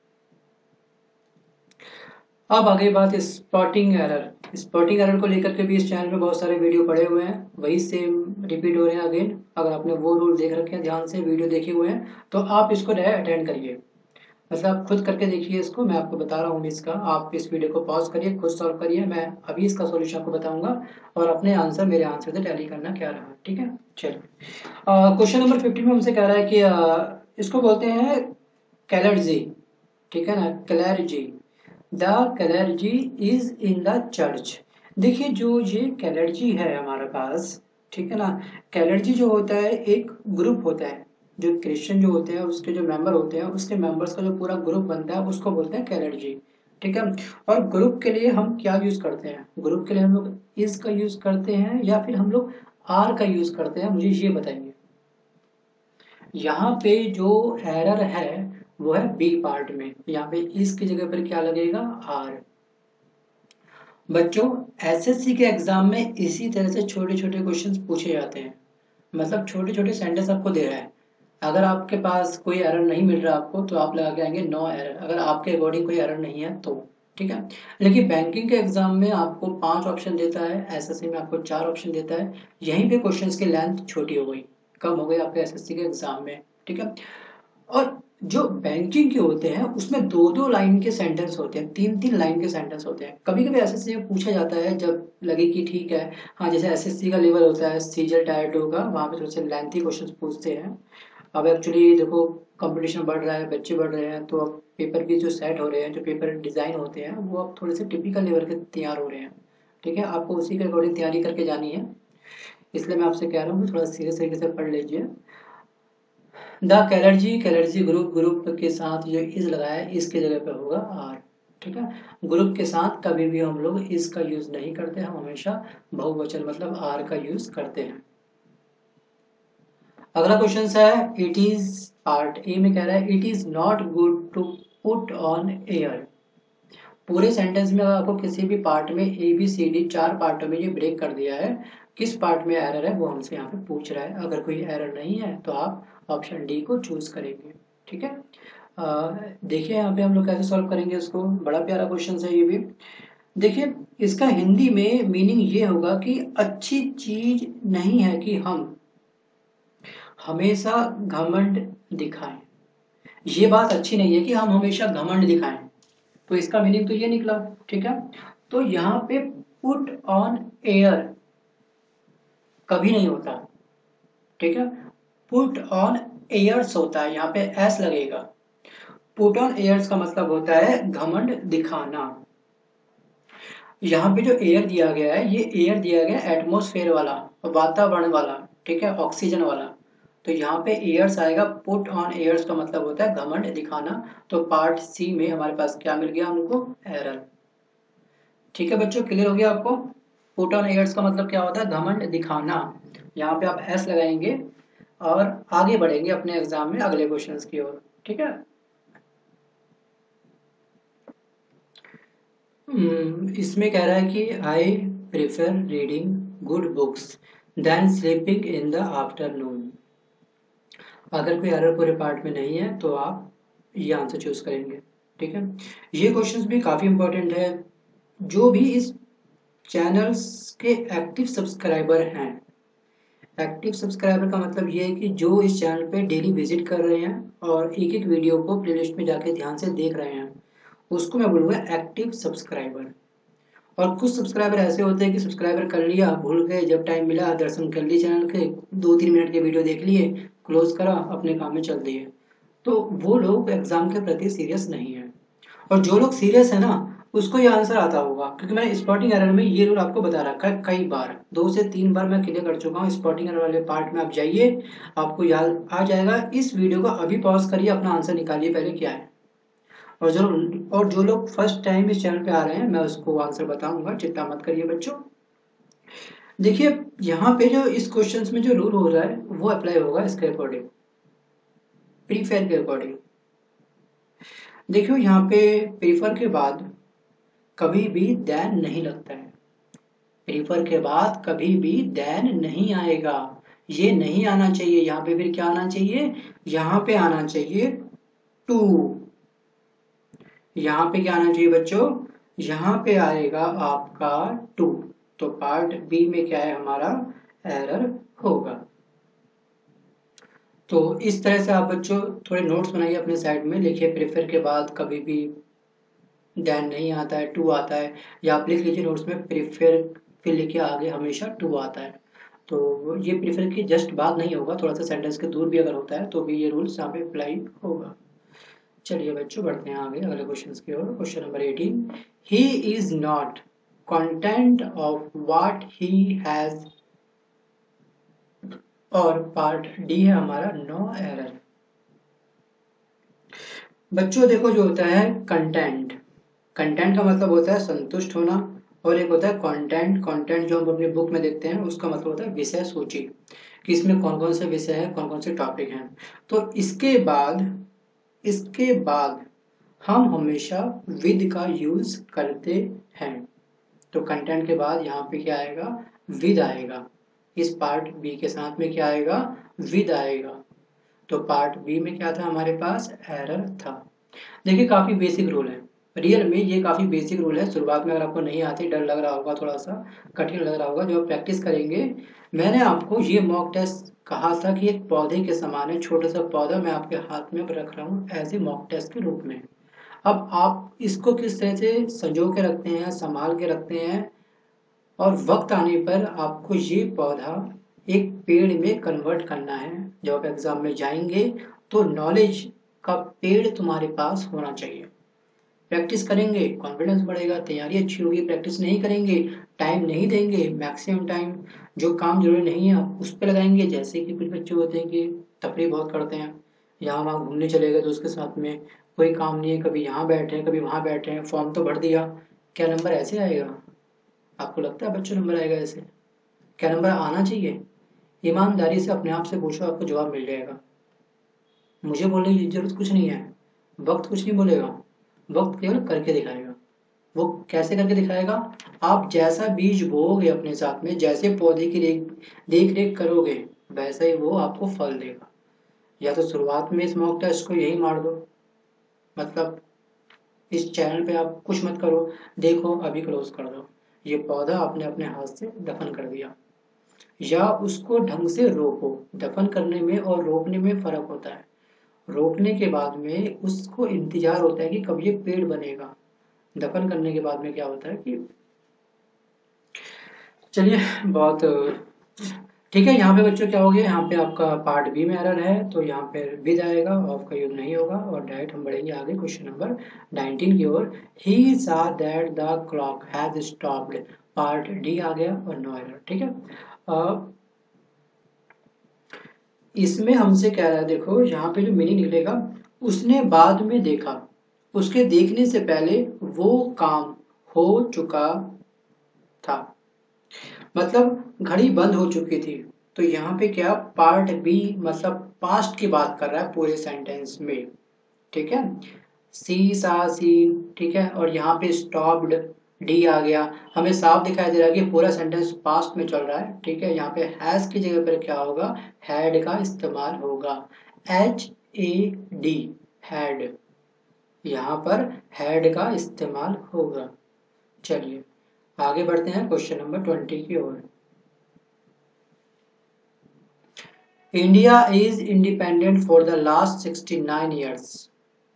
अब आगे बात स्पॉटिंग एरर। स्पॉटिंग एरर को लेकर के भी इस चैनल में बहुत सारे वीडियो पड़े हुए हैं, वही सेम रिपीट हो रहे हैं अगेन। अगर आपने वो रूल देख रखे हैं, ध्यान से वीडियो देखे हुए हैं, तो आप इसको अटेंड करिए। मतलब आप खुद करके देखिए इसको, मैं आपको बता रहा हूँ इसका। आप इस वीडियो को पॉज करिए, खुद सॉल्व करिए, मैं अभी इसका सॉल्यूशन आपको बताऊंगा और अपने आंसर मेरे आंसर से टैली करना क्या रहा। ठीक है, चलिए क्वेश्चन नंबर फिफ्टीन में हमसे कह रहा है कि uh, इसको बोलते हैं कैलर्जी, ठीक है ना, clergy. The clergy is in the church. देखिए जो ये कैलर्जी है हमारे पास, ठीक है ना, कैलर्जी जो होता है एक ग्रुप होता है, जो क्रिश्चियन जो होते हैं उसके जो मेंबर होते हैं उसके मेंबर्स का जो पूरा ग्रुप बनता है उसको बोलते हैं कैलर्जी, ठीक है। और ग्रुप के लिए हम क्या यूज करते हैं, ग्रुप के लिए हम लोग इज का यूज करते हैं या फिर हम लोग आर का यूज करते हैं, मुझे ये बताइए। यहाँ पे जो एरर है वो है बी पार्ट में, यहाँ पे इस की जगह पर क्या लगेगा, आर। बच्चों एसएससी के एग्जाम में इसी तरह से छोटे छोटे क्वेश्चंस पूछे जाते हैं, मतलब छोटे छोटे सेंटेंस आपको दे रहा है। अगर आपके पास कोई एरर नहीं मिल रहा आपको तो आप लगा के आएंगे नो एरर, अगर आपके अकॉर्डिंग कोई एरर नहीं है तो, ठीक है। लेकिन बैंकिंग के एग्जाम में आपको पांच ऑप्शन देता है, एसएससी में आपको चार ऑप्शन देता है। यहीं पे क्वेश्चंस की लेंथ छोटी हो गई, कम हो गई आपके एसएससी के एग्जाम में, ठीक है। और जो बैंकिंग के होते हैं उसमें दो दो लाइन के सेंटेंस होते हैं, तीन तीन लाइन के सेंटेंस होते हैं। कभी कभी एसएससी में पूछा जाता है जब लगे कि ठीक है, हाँ जैसे एसएससी का लेवल होता है सीजल टायर टू का, वहाँ पे थोड़े से लेंथी क्वेश्चन पूछते हैं। अब एक्चुअली देखो कंपटीशन बढ़ रहा है, बच्चे बढ़ रहे हैं, तो अब पेपर भी जो सेट हो रहे हैं, जो पेपर डिजाइन होते हैं वो अब थोड़े से टिपिकल लेवल के तैयार हो रहे हैं, ठीक है। आपको उसी के अकॉर्डिंग तैयारी करके जानी है, इसलिए मैं आपसे कह रहा हूँ थोड़ा सीरियस तरीके से पढ़ लीजिए। The clergy, clergy group, group के साथ जो इज लगाया है इसकी जगह पे होगा आर, ठीक है। ग्रुप के साथ कभी भी हम लोग इस का यूज नहीं करते, हम हमेशा बहुवचन मतलब आर का यूज करते हैं। अगला क्वेश्चन है इट इज, पार्ट ए में कह रहा है it is not good to put on air. पूरे सेंटेंस में अगर आपको किसी भी पार्ट में ए बी सी डी चार पार्टों में ये ब्रेक कर दिया है, किस पार्ट में एरर है वो हमसे यहाँ पे पूछ रहा है। अगर कोई एरर नहीं है तो आप ऑप्शन डी को चूज करेंगे, ठीक है। देखिए यहाँ पे हम लोग कैसे सॉल्व करेंगे इसको, बड़ा प्यारा क्वेश्चन है ये भी। देखिए इसका हिंदी में मीनिंग ये होगा कि अच्छी चीज नहीं है कि हम हमेशा घमंड दिखाएं। ये बात अच्छी नहीं है कि हम हमेशा घमंड दिखाएं, तो इसका मीनिंग तो ये निकला, ठीक है। तो यहाँ पे पुट ऑन एयर कभी नहीं होता, ठीक है। पुट ऑन एयर्स होता है, यहाँ पे एस लगेगा। पुट ऑन एयर्स का मतलब होता है घमंड दिखाना। यहाँ पे जो एयर दिया गया है ये एयर दिया गया है एटमोस्फेयर वाला, वातावरण वाला, ठीक है, ऑक्सीजन वाला। तो यहाँ पे एयर्स आएगा, पुट ऑन एयर्स का मतलब होता है घमंड दिखाना। तो पार्ट सी में हमारे पास क्या मिल गया हमको, एरर। ठीक है बच्चों, क्लियर हो गया आपको। पुट ऑन एयर्स का मतलब क्या होता है, घमंड दिखाना। यहाँ पे आप एस लगाएंगे, और आगे बढ़ेंगे अपने एग्जाम में अगले क्वेश्चंस की ओर। ठीक है। हम्म, इसमें कह रहा है कि I prefer reading good books than sleeping in the afternoon. अगर कोई एरर पूरे पार्ट में नहीं है तो आप ये आंसर चूज करेंगे। ठीक है। ये क्वेश्चंस भी काफी इंपॉर्टेंट है। जो भी इस चैनल्स के एक्टिव सब्सक्राइबर हैं, एक्टिव सब्सक्राइबर का मतलब ये है कि जो इस चैनल पे डेली विजिट कर रहे हैं और एक एक वीडियो को प्लेलिस्ट में जाके ध्यान से देख रहे हैं, उसको मैं बोलूँगा एक्टिव सब्सक्राइबर। और कुछ सब्सक्राइबर ऐसे होते हैं कि सब्सक्राइबर कर लिया, भूल गए, जब टाइम मिला दर्शन कर लिए चैनल के, दो तीन मिनट के वीडियो देख लिए, क्लोज करा, अपने काम में चल दिए। तो वो लोग एग्जाम के प्रति सीरियस नहीं है। और जो लोग सीरियस है ना, उसको ये आंसर आता होगा, क्योंकि मैंने स्पॉटिंग एरर में ये रूल आपको बता रखा है कई बार, दो से तीन बार मैं क्लियर कर चुका हूँ। स्पॉटिंग एरर वाले पार्ट में आप जाइए, आपको याद आ जाएगा। इस वीडियो को अभी पॉज करिए, अपना आंसर निकालिए पहले क्या है। और जो और जो लोग फर्स्ट टाइम इस चैनल पे आ रहे हैं, मैं उसको आंसर बताऊंगा, चिंता मत करिए बच्चों। देखिए यहाँ पे जो इस क्वेश्चंस में जो रूल हो रहा है वो अप्लाई होगा इसके अकॉर्डिंग, प्रीफेयर के अकॉर्डिंग। देखियो यहाँ पे प्रीफर के बाद कभी भी देन नहीं लगता है। प्रीफर के बाद कभी भी देन नहीं आएगा, ये नहीं आना चाहिए। यहाँ पे फिर क्या आना चाहिए, यहाँ पे आना चाहिए टू। यहाँ पे क्या आना चाहिए बच्चों, यहाँ पे आएगा आपका टू। तो पार्ट बी में क्या है हमारा, एरर होगा। तो इस तरह से आप बच्चों थोड़े नोट्स बनाइए अपने साइड में, लिखिए प्रेफर के बाद कभी भी देन नहीं आता है, टू आता है। या आप लिख लीजिए नोट्स में प्रेफर फिर लिखिए आगे हमेशा टू आता है। तो ये प्रेफर की जस्ट बात नहीं होगा, थोड़ा सा सेंटेंस के दूर भी अगर होता है तो भी ये रूल्स यहाँ पे अप्लाई होगा। चलिए बच्चों बढ़ते हैं आगे अगले क्वेश्चन की ओर। Question number eighteen, he is not content of what he has. और पार्ट डी है हमारा नो एरर। बच्चों देखो जो होता है कंटेंट, कंटेंट का मतलब होता है संतुष्ट होना, और एक होता है कंटेंट। कंटेंट जो हम अपनी बुक में देखते हैं उसका मतलब होता है विषय सूची, कि इसमें कौन कौन से विषय है, कौन कौन से टॉपिक हैं। तो इसके बाद इसके बाद हम हमेशा विद का यूज करते हैं। तो कंटेंट के बाद यहाँ पे क्या आएगा, विद आएगा। इस पार्ट बी के साथ में क्या आएगा, विद आएगा। तो पार्ट बी में क्या था हमारे पास, एरर था। देखिए काफी बेसिक रूल है, रियल में ये काफी बेसिक रूल है। शुरुआत में अगर आपको नहीं आती, डर लग रहा होगा, थोड़ा सा कठिन लग रहा होगा, जो आप प्रैक्टिस करेंगे। मैंने आपको ये मॉक टेस्ट कहा था कि एक पौधे के समान है, छोटा सा पौधा मैं आपके हाथ में रख रहा हूँ एज ए मॉक टेस्ट के रूप में। अब आप इसको किस तरह से संजो के रखते हैं, संभाल के रखते हैं, और वक्त आने पर आपको ये पौधा एक पेड़ में कन्वर्ट करना है। जब आप एग्जाम में जाएंगे तो नॉलेज का पेड़ तुम्हारे पास होना चाहिए। प्रैक्टिस करेंगे कॉन्फिडेंस बढ़ेगा, तैयारी अच्छी होगी। प्रैक्टिस नहीं करेंगे, टाइम नहीं देंगे, मैक्सिमम टाइम जो काम जरूरी नहीं है उस पर लगाएंगे। जैसे कि कुछ बच्चे होते हैं कि तफरीह बहुत करते हैं, यहाँ वहाँ घूमने चले गए दोस्त के साथ में, कोई काम नहीं है, कभी यहाँ बैठे हैं कभी वहाँ बैठे हैं, फॉर्म तो भर दिया, क्या नंबर ऐसे आएगा? आपको लगता है बच्चों नंबर आएगा ऐसे? क्या नंबर आना चाहिए? ईमानदारी से अपने आप से पूछो, आपको जवाब मिल जाएगा। मुझे बोलने की जरूरत कुछ नहीं है, वक्त कुछ नहीं बोलेगा, वक्त केवल करके दिखाएगा। वो कैसे करके दिखाएगा, आप जैसा बीज बोओगे अपने साथ में, जैसे पौधे की देख रेख करोगे, वैसा ही वो आपको फल देगा। या तो शुरुआत में इस मॉक टेस्ट को यही मार दो, मतलब इस चैनल पे आप कुछ मत करो, देखो अभी क्लोज कर दो, ये पौधा आपने अपने हाथ से दफन कर दिया। या उसको ढंग से रोको, दफन करने में और रोकने में फर्क होता है। रोकने के बाद में उसको इंतजार होता है कि कब ये पेड़ बनेगा, दफन करने के बाद में क्या होता है कि, चलिए बहुत ठीक है। यहाँ पे बच्चों क्या हो गया, यहाँ पे आपका पार्ट बी में एरर है, तो यहाँ पे विद आएगा, ऑफ का यूज नहीं होगा। और डायरेक्ट हम बढ़ेंगे आगे क्वेश्चन नंबर नाइनटीन की ओर। He saw that the clock has stopped, part D आ गया और नो एरर। ठीक है। uh, इसमें हमसे कह रहा है, देखो यहाँ पे जो मीनिंग निकलेगा, उसने बाद में देखा, उसके देखने से पहले वो काम हो चुका था। मतलब घड़ी बंद हो चुकी थी, तो यहाँ पे क्या पार्ट बी मतलब पास्ट की बात कर रहा है पूरे सेंटेंस में, ठीक है। सी सा सी, ठीक है, और यहाँ पे स्टॉप्ड डी आ गया, हमें साफ दिखाई दे रहा है कि पूरा सेंटेंस पास्ट में चल रहा है, ठीक है। यहाँ पे हैज की जगह पर क्या होगा, हैड का इस्तेमाल होगा, एच ए डी, हैड, यहाँ पर हैड का इस्तेमाल होगा। चलिए आगे बढ़ते हैं क्वेश्चन नंबर ट्वेंटी की ओर। India is independent for the last sixty nine years.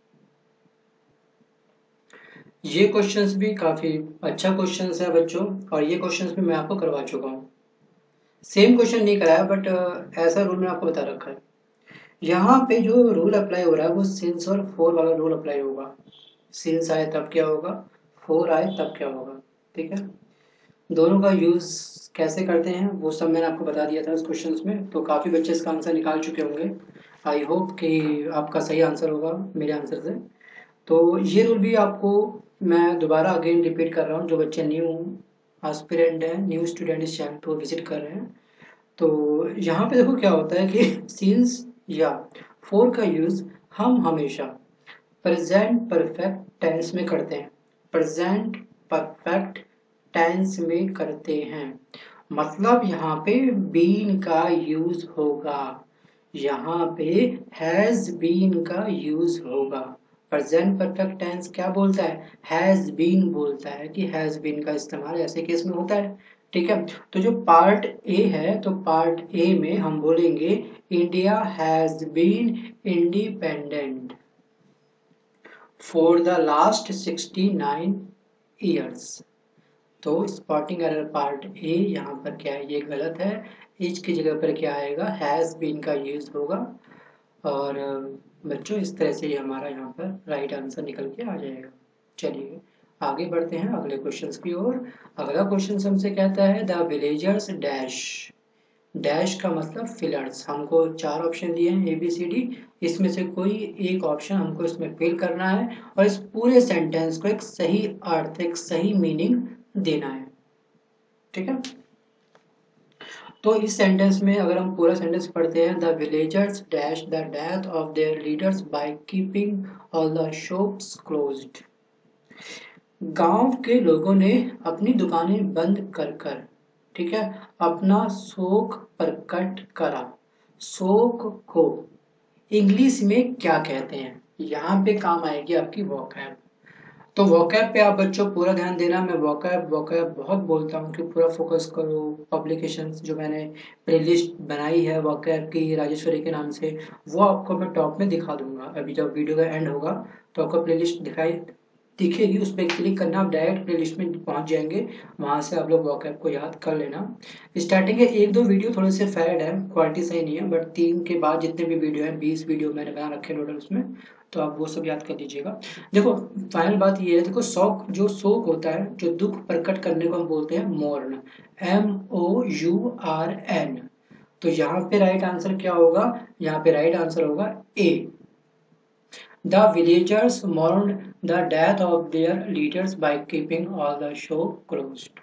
ये क्वेश्चंस भी काफी अच्छा क्वेश्चंस है बच्चों, और ये क्वेश्चंस भी मैं आपको करवा चुका हूँ। सेम क्वेश्चन नहीं कराया, बट ऐसा रूल मैंने आपको बता रखा है। यहाँ पे जो रूल अप्लाई हो रहा है वो सिंस और फोर वाला रूल अप्लाई होगा। सिंस आए तब क्या होगा, फोर आए तब क्या होगा, ठीक है। दोनों का यूज कैसे करते हैं वो सब मैंने आपको बता दिया था उस क्वेश्चन में, तो काफी बच्चे इसका आंसर निकाल चुके होंगे। आई होप कि आपका सही आंसर होगा मेरे आंसर से। तो ये रूल भी आपको मैं दोबारा अगेन रिपीट कर रहा हूँ, जो बच्चे न्यू एस्पिरेंट हैं, न्यू स्टूडेंट इस चैनल को विजिट कर रहे हैं। तो यहाँ पे देखो क्या होता है कि सिंस या फोर का यूज हम हमेशा प्रेजेंट परफेक्ट टेंस में करते हैं, प्रेजेंट परफेक्ट टेंस में करते हैं। मतलब यहाँ पे बीन का यूज होगा, यहाँ पे हैज बीन का यूज होगा। प्रेजेंट परफेक्ट टेंस क्या बोलता है, हैज बीन बोलता है कि हैज बीन का इस्तेमाल ऐसे केस में होता है, ठीक है। तो जो पार्ट ए है, तो पार्ट ए में हम बोलेंगे India has been independent for the last sixty nine years. तो स्पॉटिंग एरर पार्ट ए यहाँ पर क्या है, ये गलत है, इज की जगह पर क्या आएगा, हैज बीन का यूज होगा। और बच्चों इस तरह से ये हमारा यहाँ पर राइट आंसर निकल के आ जाएगा। चलिए आगे बढ़ते हैं अगले क्वेश्चंस की ओर। अगला क्वेश्चन हमसे कहता है द विलेजर्स डैश, डैश का मतलब फिलर्स। हमको चार ऑप्शन दिए हैं ए बी सी डी, इसमें से कोई एक ऑप्शन हमको इसमें फिल करना है और इस पूरे सेंटेंस को एक सही अर्थ, एक सही मीनिंग देना है, ठीक है। तो इस सेंटेंस में अगर हम पूरा सेंटेंस पढ़ते हैं, the villagers dash the death of their leaders by keeping all the shops closed. गांव के लोगों ने अपनी दुकानें बंद कर कर, ठीक है, अपना शोक प्रकट करा। शोक को इंग्लिश में क्या कहते हैं, यहाँ पे काम आएगी आपकी वोकैब। तो वोकैब पे आप बच्चों पूरा ध्यान देना। मैं वोकैब वोकैब बहुत बोलता हूँ कि पूरा फोकस करो। पब्लिकेशंस जो मैंने प्लेलिस्ट बनाई है वोकैब की राजेश्वरी के नाम से, वो आपको मैं टॉप में दिखा दूंगा। अभी जब वीडियो का एंड होगा तो आपको प्लेलिस्ट दिखाई दिखेगी, उस पर क्लिक करना, आप डायरेक्ट प्लेलिस्ट में पहुंच जाएंगे, वहां से आप लोग वोकैब को याद कर लेना। स्टार्टिंग के एक दो वीडियो थोड़े से फैड है, क्वालिटी सही नहीं है, बट तीन के बाद जितने भी वीडियो है, बीस वीडियो मैंने बना रखे टोटल उसमें, तो आप वो सब याद कर लीजिएगा। देखो फाइनल बात ये है, देखो शोक, जो शोक होता है, जो दुख प्रकट करने को हम बोलते हैं mourn, M O U R N. तो यहाँ पे राइट आंसर क्या होगा, यहाँ पे राइट आंसर होगा A, the villagers mourn the death of their leaders by keeping all the shop closed.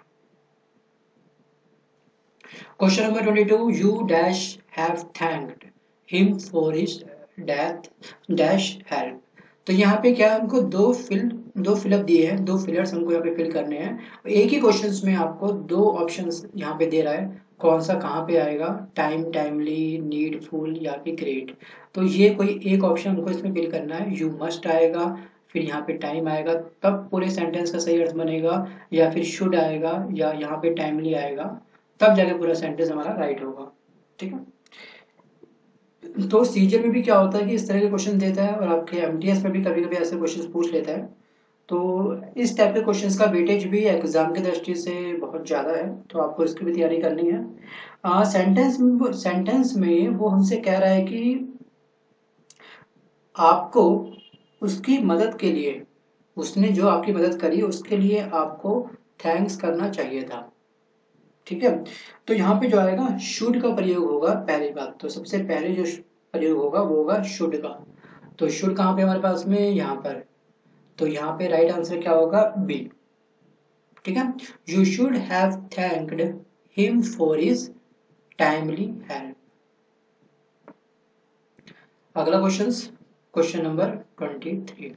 Question number twenty two, you dash have thanked him for his death dash help. तो यहाँ पे क्या हमको दो fill दो fill up दिए हैं, दो फिलर्स हमको यहाँ पे फिल करने हैं। एक ही क्वेश्चंस में आपको दो ऑप्शंस यहाँ पे दे रहा है, कौन सा कहाँ पे आएगा, टाइम, टाइमली, नीडफुल या फिर ग्रेट। तो ये कोई एक ऑप्शन हमको इसमें फिल करना है। यू मस्ट आएगा, फिर यहाँ पे टाइम आएगा, तब पूरे सेंटेंस का सही अर्थ बनेगा, या फिर शुड आएगा, या यहाँ पे टाइमली आएगा, तब जाके पूरा सेंटेंस हमारा राइट होगा, ठीक है। तो सीजन में भी क्या होता है कि इस तरह के क्वेश्चन देता है, और आपके एमटीएस में भी कभी कभी ऐसे क्वेश्चन पूछ लेता है। तो इस टाइप के क्वेश्चंस का वेटेज भी एग्जाम की दृष्टि से बहुत ज़्यादा है, तो आपको इसकी भी तैयारी करनी है। आ, सेंटेंस में सेंटेंस में वो हमसे कह रहा है कि आपको उसकी मदद के लिए, उसने जो आपकी मदद करी उसके लिए आपको थैंक्स करना चाहिए था, ठीक है। तो यहाँ पे जो आएगा शुड का प्रयोग होगा पहली बात, तो सबसे पहले जो प्रयोग होगा वो होगा शुड का। तो शुड कहाँ पे हमारे पास में, यहाँ पर, तो यहाँ पे राइट आंसर क्या होगा, बी, ठीक है। You should have thanked him for his timely help. अगला question, question number twenty three.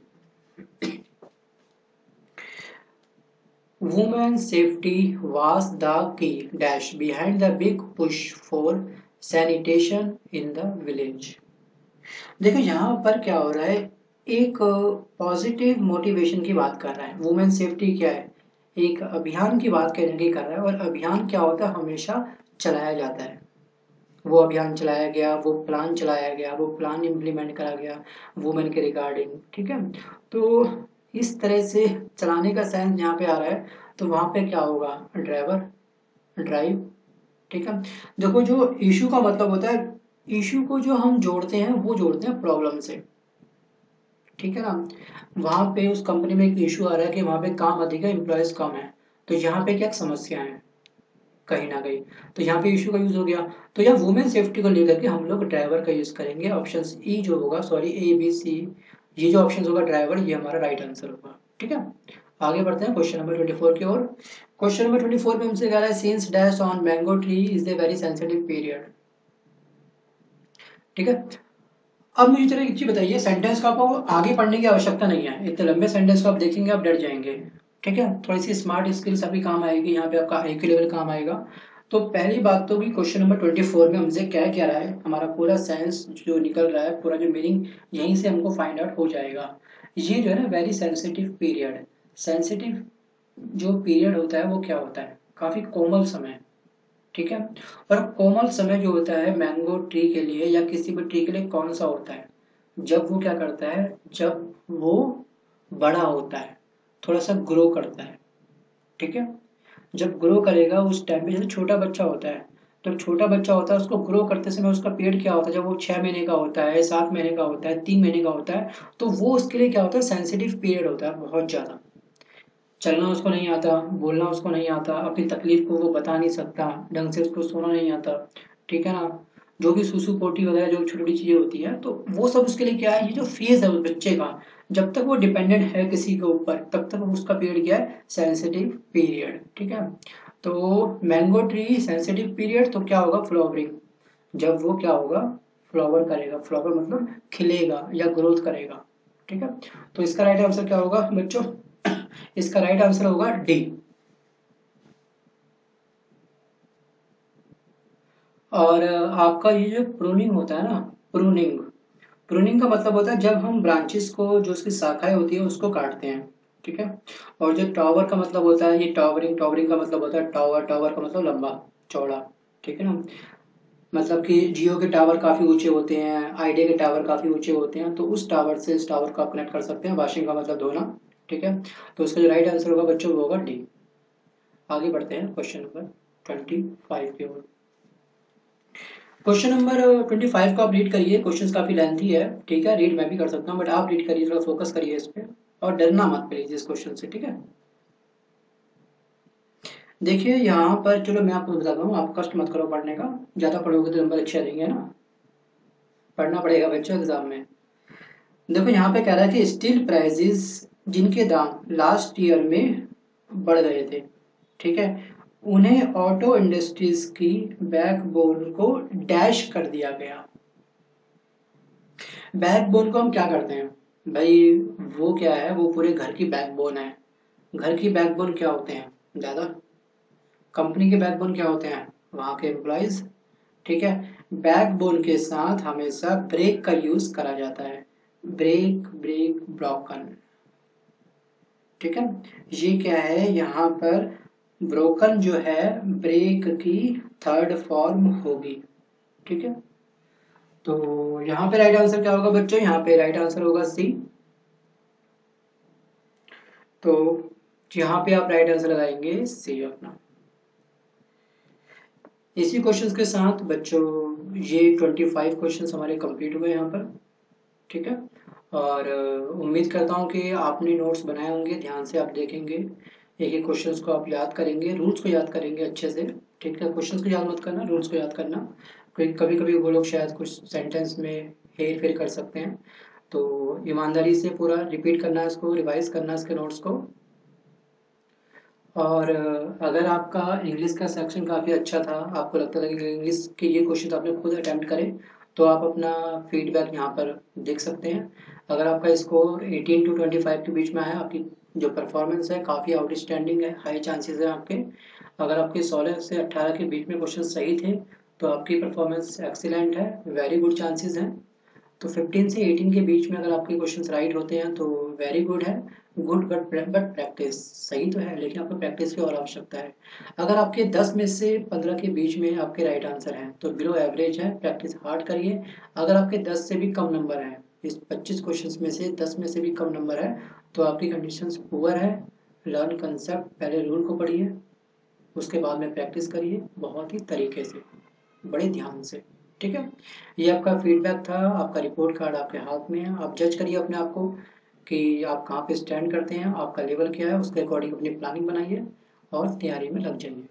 Women safety was the key dash behind the big push for sanitation in the village. देखो यहाँ पर क्या हो रहा है, एक पॉजिटिव मोटिवेशन की बात कर रहा है। वुमेन सेफ्टी क्या है, एक अभियान की बात करने की कर रहा है। और अभियान क्या होता है, हमेशा चलाया जाता है। वो अभियान चलाया गया, वो प्लान चलाया गया, वो प्लान इम्प्लीमेंट करा गया वुमेन के रिगार्डिंग, ठीक है। तो इस तरह से चलाने का सेंस यहाँ पे आ रहा है। तो वहाँ पे क्या होगा, ड्राइवर, ड्राइव, ठीक है। देखो जो इशू का मतलब होता है, इशू को जो हम जोड़ते हैं वो जोड़ते हैं प्रॉब्लम से, ठीक है ना। वहां पे उस कंपनी में एक इशू आ रहा है कि वहां पे काम अधिक है, एम्प्लॉयज कम है। तो यहाँ पे क्या समस्या है कहीं ना कहीं, तो यहाँ पे इशू का यूज हो गया। तो यहाँ वुमेन सेफ्टी को लेकर के हम लोग ड्राइवर का यूज करेंगे। ऑप्शन ई जो होगा, सॉरी ए बी सी, ये जो ऑप्शन होगा ड्राइवर, ये हमारा राइट आंसर होगा, ठीक है। आगे बढ़ते हैं क्वेश्चन नंबर ट्वेंटी फोर की ओर। क्वेश्चन नंबर ट्वेंटी फोर में हमसे कह रहा है since dash on mango tree is a very sensitive period, ठीक है। अब मुझे जरा एक चीज बताइए, सेंटेंस को आपको आगे पढ़ने की आवश्यकता नहीं है, इतने लंबे सेंटेंस को आप देखेंगे आप डर जाएंगे, ठीक है। थोड़ी सी स्मार्ट स्किल्स अभी काम आएगी, यहाँ पे आपका आई क्यू लेवल काम आएगा। तो पहली बात तो कि क्वेश्चन नंबर ट्वेंटी फोर में हमसे क्या क्या रहा है, हमारा पूरा साइंस जो निकल रहा है, पूरा जो मीनिंग यहीं से हमको फाइंड आउट हो जाएगा। ये जो है ना वेरी सेंसिटिव पीरियड, सेंसिटिव जो पीरियड होता है वो क्या होता है, काफी कोमल समय, ठीक है। और कोमल समय जो होता है मैंगो ट्री के लिए या किसी भी ट्री के लिए कौन सा होता है, जब वो क्या करता है, जब वो बड़ा होता है, थोड़ा सा ग्रो करता है, ठीक है। जब ग्रो करेगा उस टाइम पे, जैसे छोटा बच्चा होता है, तो छोटा बच्चा होता है उसको ग्रो करते समय उसका पीरियड क्या होता है, जब वो छह महीने का होता है, सात महीने का होता है, तीन महीने का होता है, तो वो उसके लिए क्या होता है, सेंसिटिव पीरियड होता है बहुत ज्यादा। चलना उसको नहीं आता, बोलना उसको नहीं आता, अपनी तकलीफ को वो बता नहीं सकता, ढंग से उसको सोना नहीं आता, ठीक है ना। जो भी सुसु पोटी वगैरह जो छोटी छोटी चीजें होती है, तो वो सब उसके लिए क्या है, ये जो फेज है उस बच्चे का, जब तक वो डिपेंडेंट है किसी के ऊपर तब तक उसका पीरियड क्या है, सेंसिटिव पीरियड, ठीक है। तो मैंगो ट्री सेंसिटिव पीरियड, तो क्या होगा, फ्लावरिंग, जब वो क्या होगा, फ्लावर करेगा, फ्लावर मतलब खिलेगा या ग्रोथ करेगा, ठीक है। तो इसका राइट आंसर क्या होगा बच्चों, इसका राइट आंसर होगा डी। और आपका ये जो प्रूनिंग होता है ना, प्रूनिंग, प्रूनिंग का मतलब होता है जब हम ब्रांचेस को, जो उसकी शाखाएं होती है उसको काटते हैं, ठीक है। और जो टावर का मतलब होता है, ये टावरिंग, टावरिंग का मतलब होता है टावर, टावर का मतलब लंबा चौड़ा, ठीक है ना। मतलब कि जियो के टावर काफी ऊंचे होते हैं, आइडिया के टावर काफी ऊंचे होते हैं, तो उस टावर से इस टावर को आप कनेक्ट कर सकते हैं। वॉशिंग का मतलब धोना, ठीक है। तो उसका जो राइट आंसर होगा बच्चों वो होगा डी। आगे बढ़ते हैं क्वेश्चन नंबर ट्वेंटी फाइव की ओर। क्वेश्चन नंबर ट्वेंटी फाइव का आप रीड करिए, क्वेश्चन काफी लेंथी है, ठीक है। रीड मैं भी कर सकता हूँ बट आप रीड करिए, थोड़ा फोकस करिए इस पे, और डरना मत प्लीज इस क्वेश्चन से, ठीक है। देखिए यहाँ पर, चलो मैं आपको बताता हूँ, आप कष्ट मत करो पढ़ने का, ज्यादा पढ़ोगे तो नंबर अच्छे आएंगे ना, पढ़ना पड़ेगा बच्चों एग्जाम में। देखो यहाँ पे कह रहा है कि स्टील प्राइजेस जिनके दाम लास्ट ईयर में बढ़ गए थे, ठीक है, उन्हें ऑटो इंडस्ट्रीज की बैकबोन को डैश कर दिया गया। बैकबोन को हम क्या करते हैं भाई, वो क्या है, वो पूरे घर की बैकबोन है। घर की बैकबोन क्या होते हैं दादा, कंपनी के बैकबोन क्या होते हैं, वहां के एम्प्लॉयज, ठीक है। बैकबोन के साथ हमेशा ब्रेक का यूज करा जाता है, ब्रेक, ब्रेक, ब्रोकन, ठीक है। ये क्या है यहाँ पर, ब्रोकन जो है ब्रेक की थर्ड फॉर्म होगी, ठीक है। तो यहाँ पे राइट आंसर क्या होगा बच्चों, यहाँ पे राइट आंसर होगा सी। तो यहाँ पे आप राइट आंसर लगाएंगे सी अपना। इसी क्वेश्चंस के साथ बच्चों ये ट्वेंटी फाइव क्वेश्चंस हमारे कंप्लीट हुए यहाँ पर, ठीक है। और उम्मीद करता हूँ कि आपने नोट्स बनाए होंगे, ध्यान से आप देखेंगे, एक एक क्वेश्चंस को आप याद करेंगे, रूल्स को याद करेंगे अच्छे से, ठीक है। क्वेश्चंस को याद मत करना, रूल्स को याद करना, क्योंकि कभी कभी वो लोग शायद कुछ सेंटेंस में हेर फेर कर सकते हैं। तो ईमानदारी से पूरा रिपीट करना है, इसको रिवाइज करना है इसके नोट्स को। और अ, अगर आपका इंग्लिश का सेक्शन काफ़ी अच्छा था, आपको लगता था कि इंग्लिश के ये क्वेश्चन आपने खुद अटेम्प्ट करे, तो आप अपना फीडबैक यहाँ पर देख सकते हैं। अगर आपका score eighteen to twenty five के बीच में आया, आपकी जो परफॉर्मेंस है काफ़ी आउटस्टैंडिंग है, हाई चांसेस हैं आपके। अगर आपके सोलह से अट्ठारह के बीच में क्वेश्चन सही थे, तो आपकी परफॉर्मेंस एक्सीलेंट है, वेरी गुड चांसेस हैं। तो फिफ्टीन से एटीन के बीच में अगर आपके क्वेश्चंस राइट होते हैं तो वेरी गुड है। गुड बट बट प्रैक्टिस सही तो है, लेकिन आपको प्रैक्टिस की और आवश्यकता है। अगर आपके दस में से पंद्रह के बीच में आपके राइट आंसर हैं तो बिलो एवरेज है, प्रैक्टिस हार्ड करिए। अगर आपके दस से भी कम नंबर हैं, इस पच्चीस क्वेश्चंस में से दस में से भी कम नंबर है, तो आपकी कंडीशंस पुअर है। लर्न कंसेप्ट, पहले रूल को पढ़िए, उसके बाद में प्रैक्टिस करिए बहुत ही तरीके से, बड़े ध्यान से। ठीक है, ये आपका फीडबैक था, आपका रिपोर्ट कार्ड आपके हाथ में है। आप जज करिए अपने आप को कि आप कहाँ पे स्टैंड करते हैं, आपका लेवल क्या है, उसके अकॉर्डिंग अपनी प्लानिंग बनाइए और तैयारी में लग जाइए।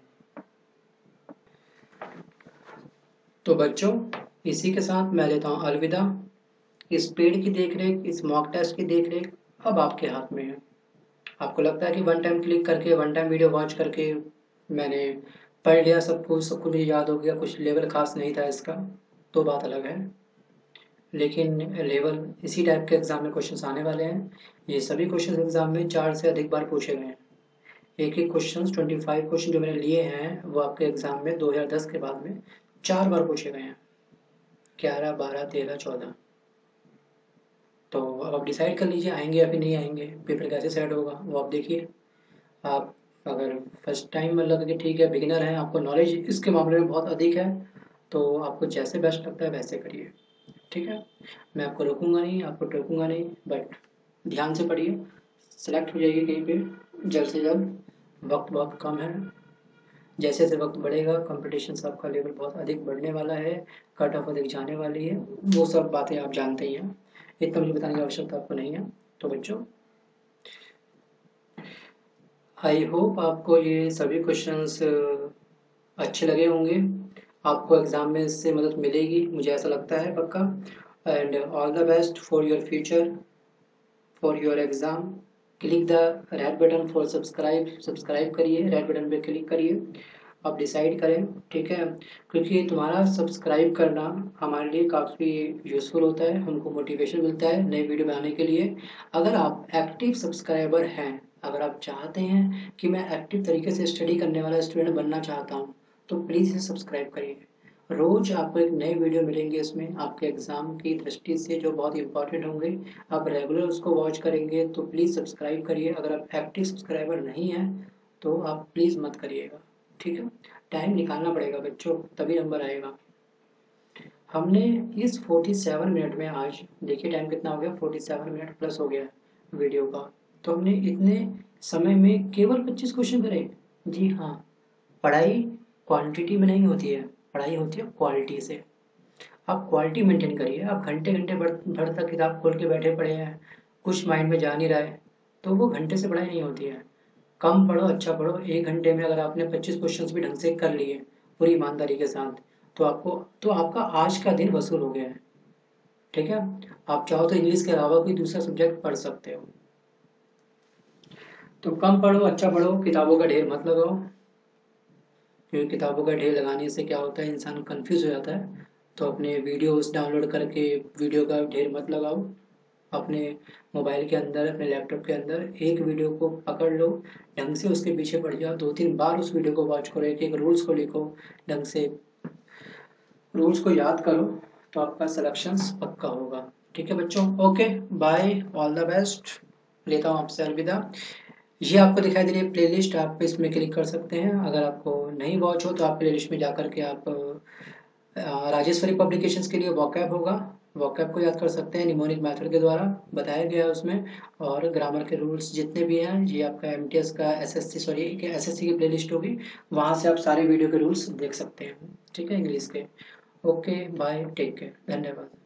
तो बच्चों, इसी के साथ मैं लेता हूँ अलविदा। इस पेड़ की देखरेख, इस मॉक टेस्ट की देखरेख अब आपके हाथ में है। आपको लगता है कि वन टाइम क्लिक करके, वन टाइम वीडियो वॉच करके मैंने पढ़ लिया सब कुछ, सब कुछ मुझे याद हो गया, कुछ लेवल खास नहीं था इसका, तो बात अलग है। लेकिन लेवल इसी टाइप के एग्जाम में क्वेश्चंस आने वाले हैं। ये सभी क्वेश्चंस एग्जाम में चार से अधिक बार पूछे गए हैं। एक एक क्वेश्चंस पच्चीस क्वेश्चन जो मैंने लिए हैं वो आपके एग्जाम में दो हज़ार दस के बाद में चार बार पूछे गए हैं, ग्यारह, बारह, तेरह, चौदह। तो अब आप डिसाइड कर लीजिए आएंगे या फिर नहीं आएंगे, पेपर कैसे सेट होगा वो आप देखिए। आप अगर फर्स्ट टाइम मतलब कि ठीक है, बिगिनर हैं, आपको नॉलेज इसके मामले में बहुत अधिक है, तो आपको जैसे बेस्ट लगता है वैसे करिए। ठीक है, मैं आपको रोकूंगा नहीं, आपको टोकूंगा नहीं, बट ध्यान से पढ़िए, सेलेक्ट हो जाइए कहीं पे जल्द से जल्द। वक्त बहुत कम है, जैसे जैसे वक्त बढ़ेगा कंपटीशन आपका लेवल बहुत अधिक बढ़ने वाला है, कट ऑफ अधिक जाने वाली है, वो सब बातें आप जानते ही हैं, इतना मुझे बताने की आवश्यकता आपको नहीं है। तो बच्चों, आई होप आपको ये सभी क्वेश्चंस अच्छे लगे होंगे, आपको एग्ज़ाम में इससे मदद मिलेगी, मुझे ऐसा लगता है पक्का। And all the best for your future, for your exam. Click the red button for subscribe, subscribe करिए, रेड बटन पे क्लिक करिए, आप डिसाइड करें। ठीक है, क्योंकि तुम्हारा सब्सक्राइब करना हमारे लिए काफ़ी यूज़फुल होता है, हमको मोटिवेशन मिलता है नई वीडियो बनाने के लिए। अगर आप एक्टिव सब्सक्राइबर हैं, अगर आप चाहते हैं कि मैं एक्टिव तरीके से स्टडी करने वाला स्टूडेंट बनना चाहता हूँ, तो प्लीज़ इसे सब्सक्राइब करिए। रोज़ आपको एक नई वीडियो मिलेंगे, इसमें आपके एग्ज़ाम की दृष्टि से जो बहुत इंपॉर्टेंट होंगे, आप रेगुलर उसको वॉच करेंगे, तो प्लीज़ सब्सक्राइब करिए। अगर आप एक्टिव सब्सक्राइबर नहीं हैं तो आप प्लीज़ मत करिएगा। ठीक है, टाइम निकालना पड़ेगा बच्चों, तभी नंबर आएगा। हमने इस सैंतालीस मिनट में, आज देखिए टाइम कितना हो गया, सैंतालीस मिनट प्लस हो गया वीडियो का, तो हमने इतने समय में केवल पच्चीस क्वेश्चन करे। जी हाँ, पढ़ाई क्वांटिटी में नहीं होती है, पढ़ाई होती है क्वालिटी से। आप क्वालिटी मेंटेन करिए। आप घंटे घंटे भर भर तक किताब खोल के बैठे पड़े हैं, कुछ माइंड में जा नहीं रहा है, तो वो घंटे से पढ़ाई नहीं होती है। कम पढ़ो, अच्छा पढ़ो। एक घंटे में अगर आपने पच्चीस क्वेश्चंस भी ढंग से कर लिए पूरी ईमानदारी के साथ, तो आपको तो आपका आज का दिन वसूल हो गया है। ठीक है, आप चाहो तो इंग्लिश के अलावा कोई दूसरा सब्जेक्ट पढ़ सकते हो। तो कम पढ़ो, अच्छा पढ़ो, किताबों का ढेर मत लगाओ, क्योंकि किताबों का ढेर लगाने से क्या होता है, इंसान कंफ्यूज हो जाता है। तो अपने वीडियोस डाउनलोड करके वीडियो का ढेर मत लगाओ। अपने मोबाइल के अंदर, अपने लैपटॉप के अंदर एक वीडियो को पकड़ लो, ढंग से उसके पीछे पड़ जाओ, दो तीन बार उस वीडियो को वॉच करो, एक एक रूल्स को लिखो, ढंग से रूल्स को याद करो, तो आपका सिलेक्शन पक्का होगा। ठीक है बच्चों, okay, bye, all the best, लेता हूँ आपसे अलविदा। ये आपको दिखाई दे रही है प्लेलिस्ट, आप इसमें क्लिक कर सकते हैं। अगर आपको नहीं वॉच हो तो आप प्लेलिस्ट में जा करके आप अ, राजेश्वरी पब्लिकेशंस के लिए वॉकैब होगा, वॉकैब को याद कर सकते हैं निमोनिक मेथड के द्वारा, बताया गया है उसमें। और ग्रामर के रूल्स जितने भी हैं, ये आपका एमटीएस का एसएससी सॉरी एसएससी की प्लेलिस्ट होगी, वहाँ से आप सारे वीडियो के रूल्स देख सकते हैं। ठीक है, इंग्लिश के। ओके, बाय, टेक केयर, धन्यवाद।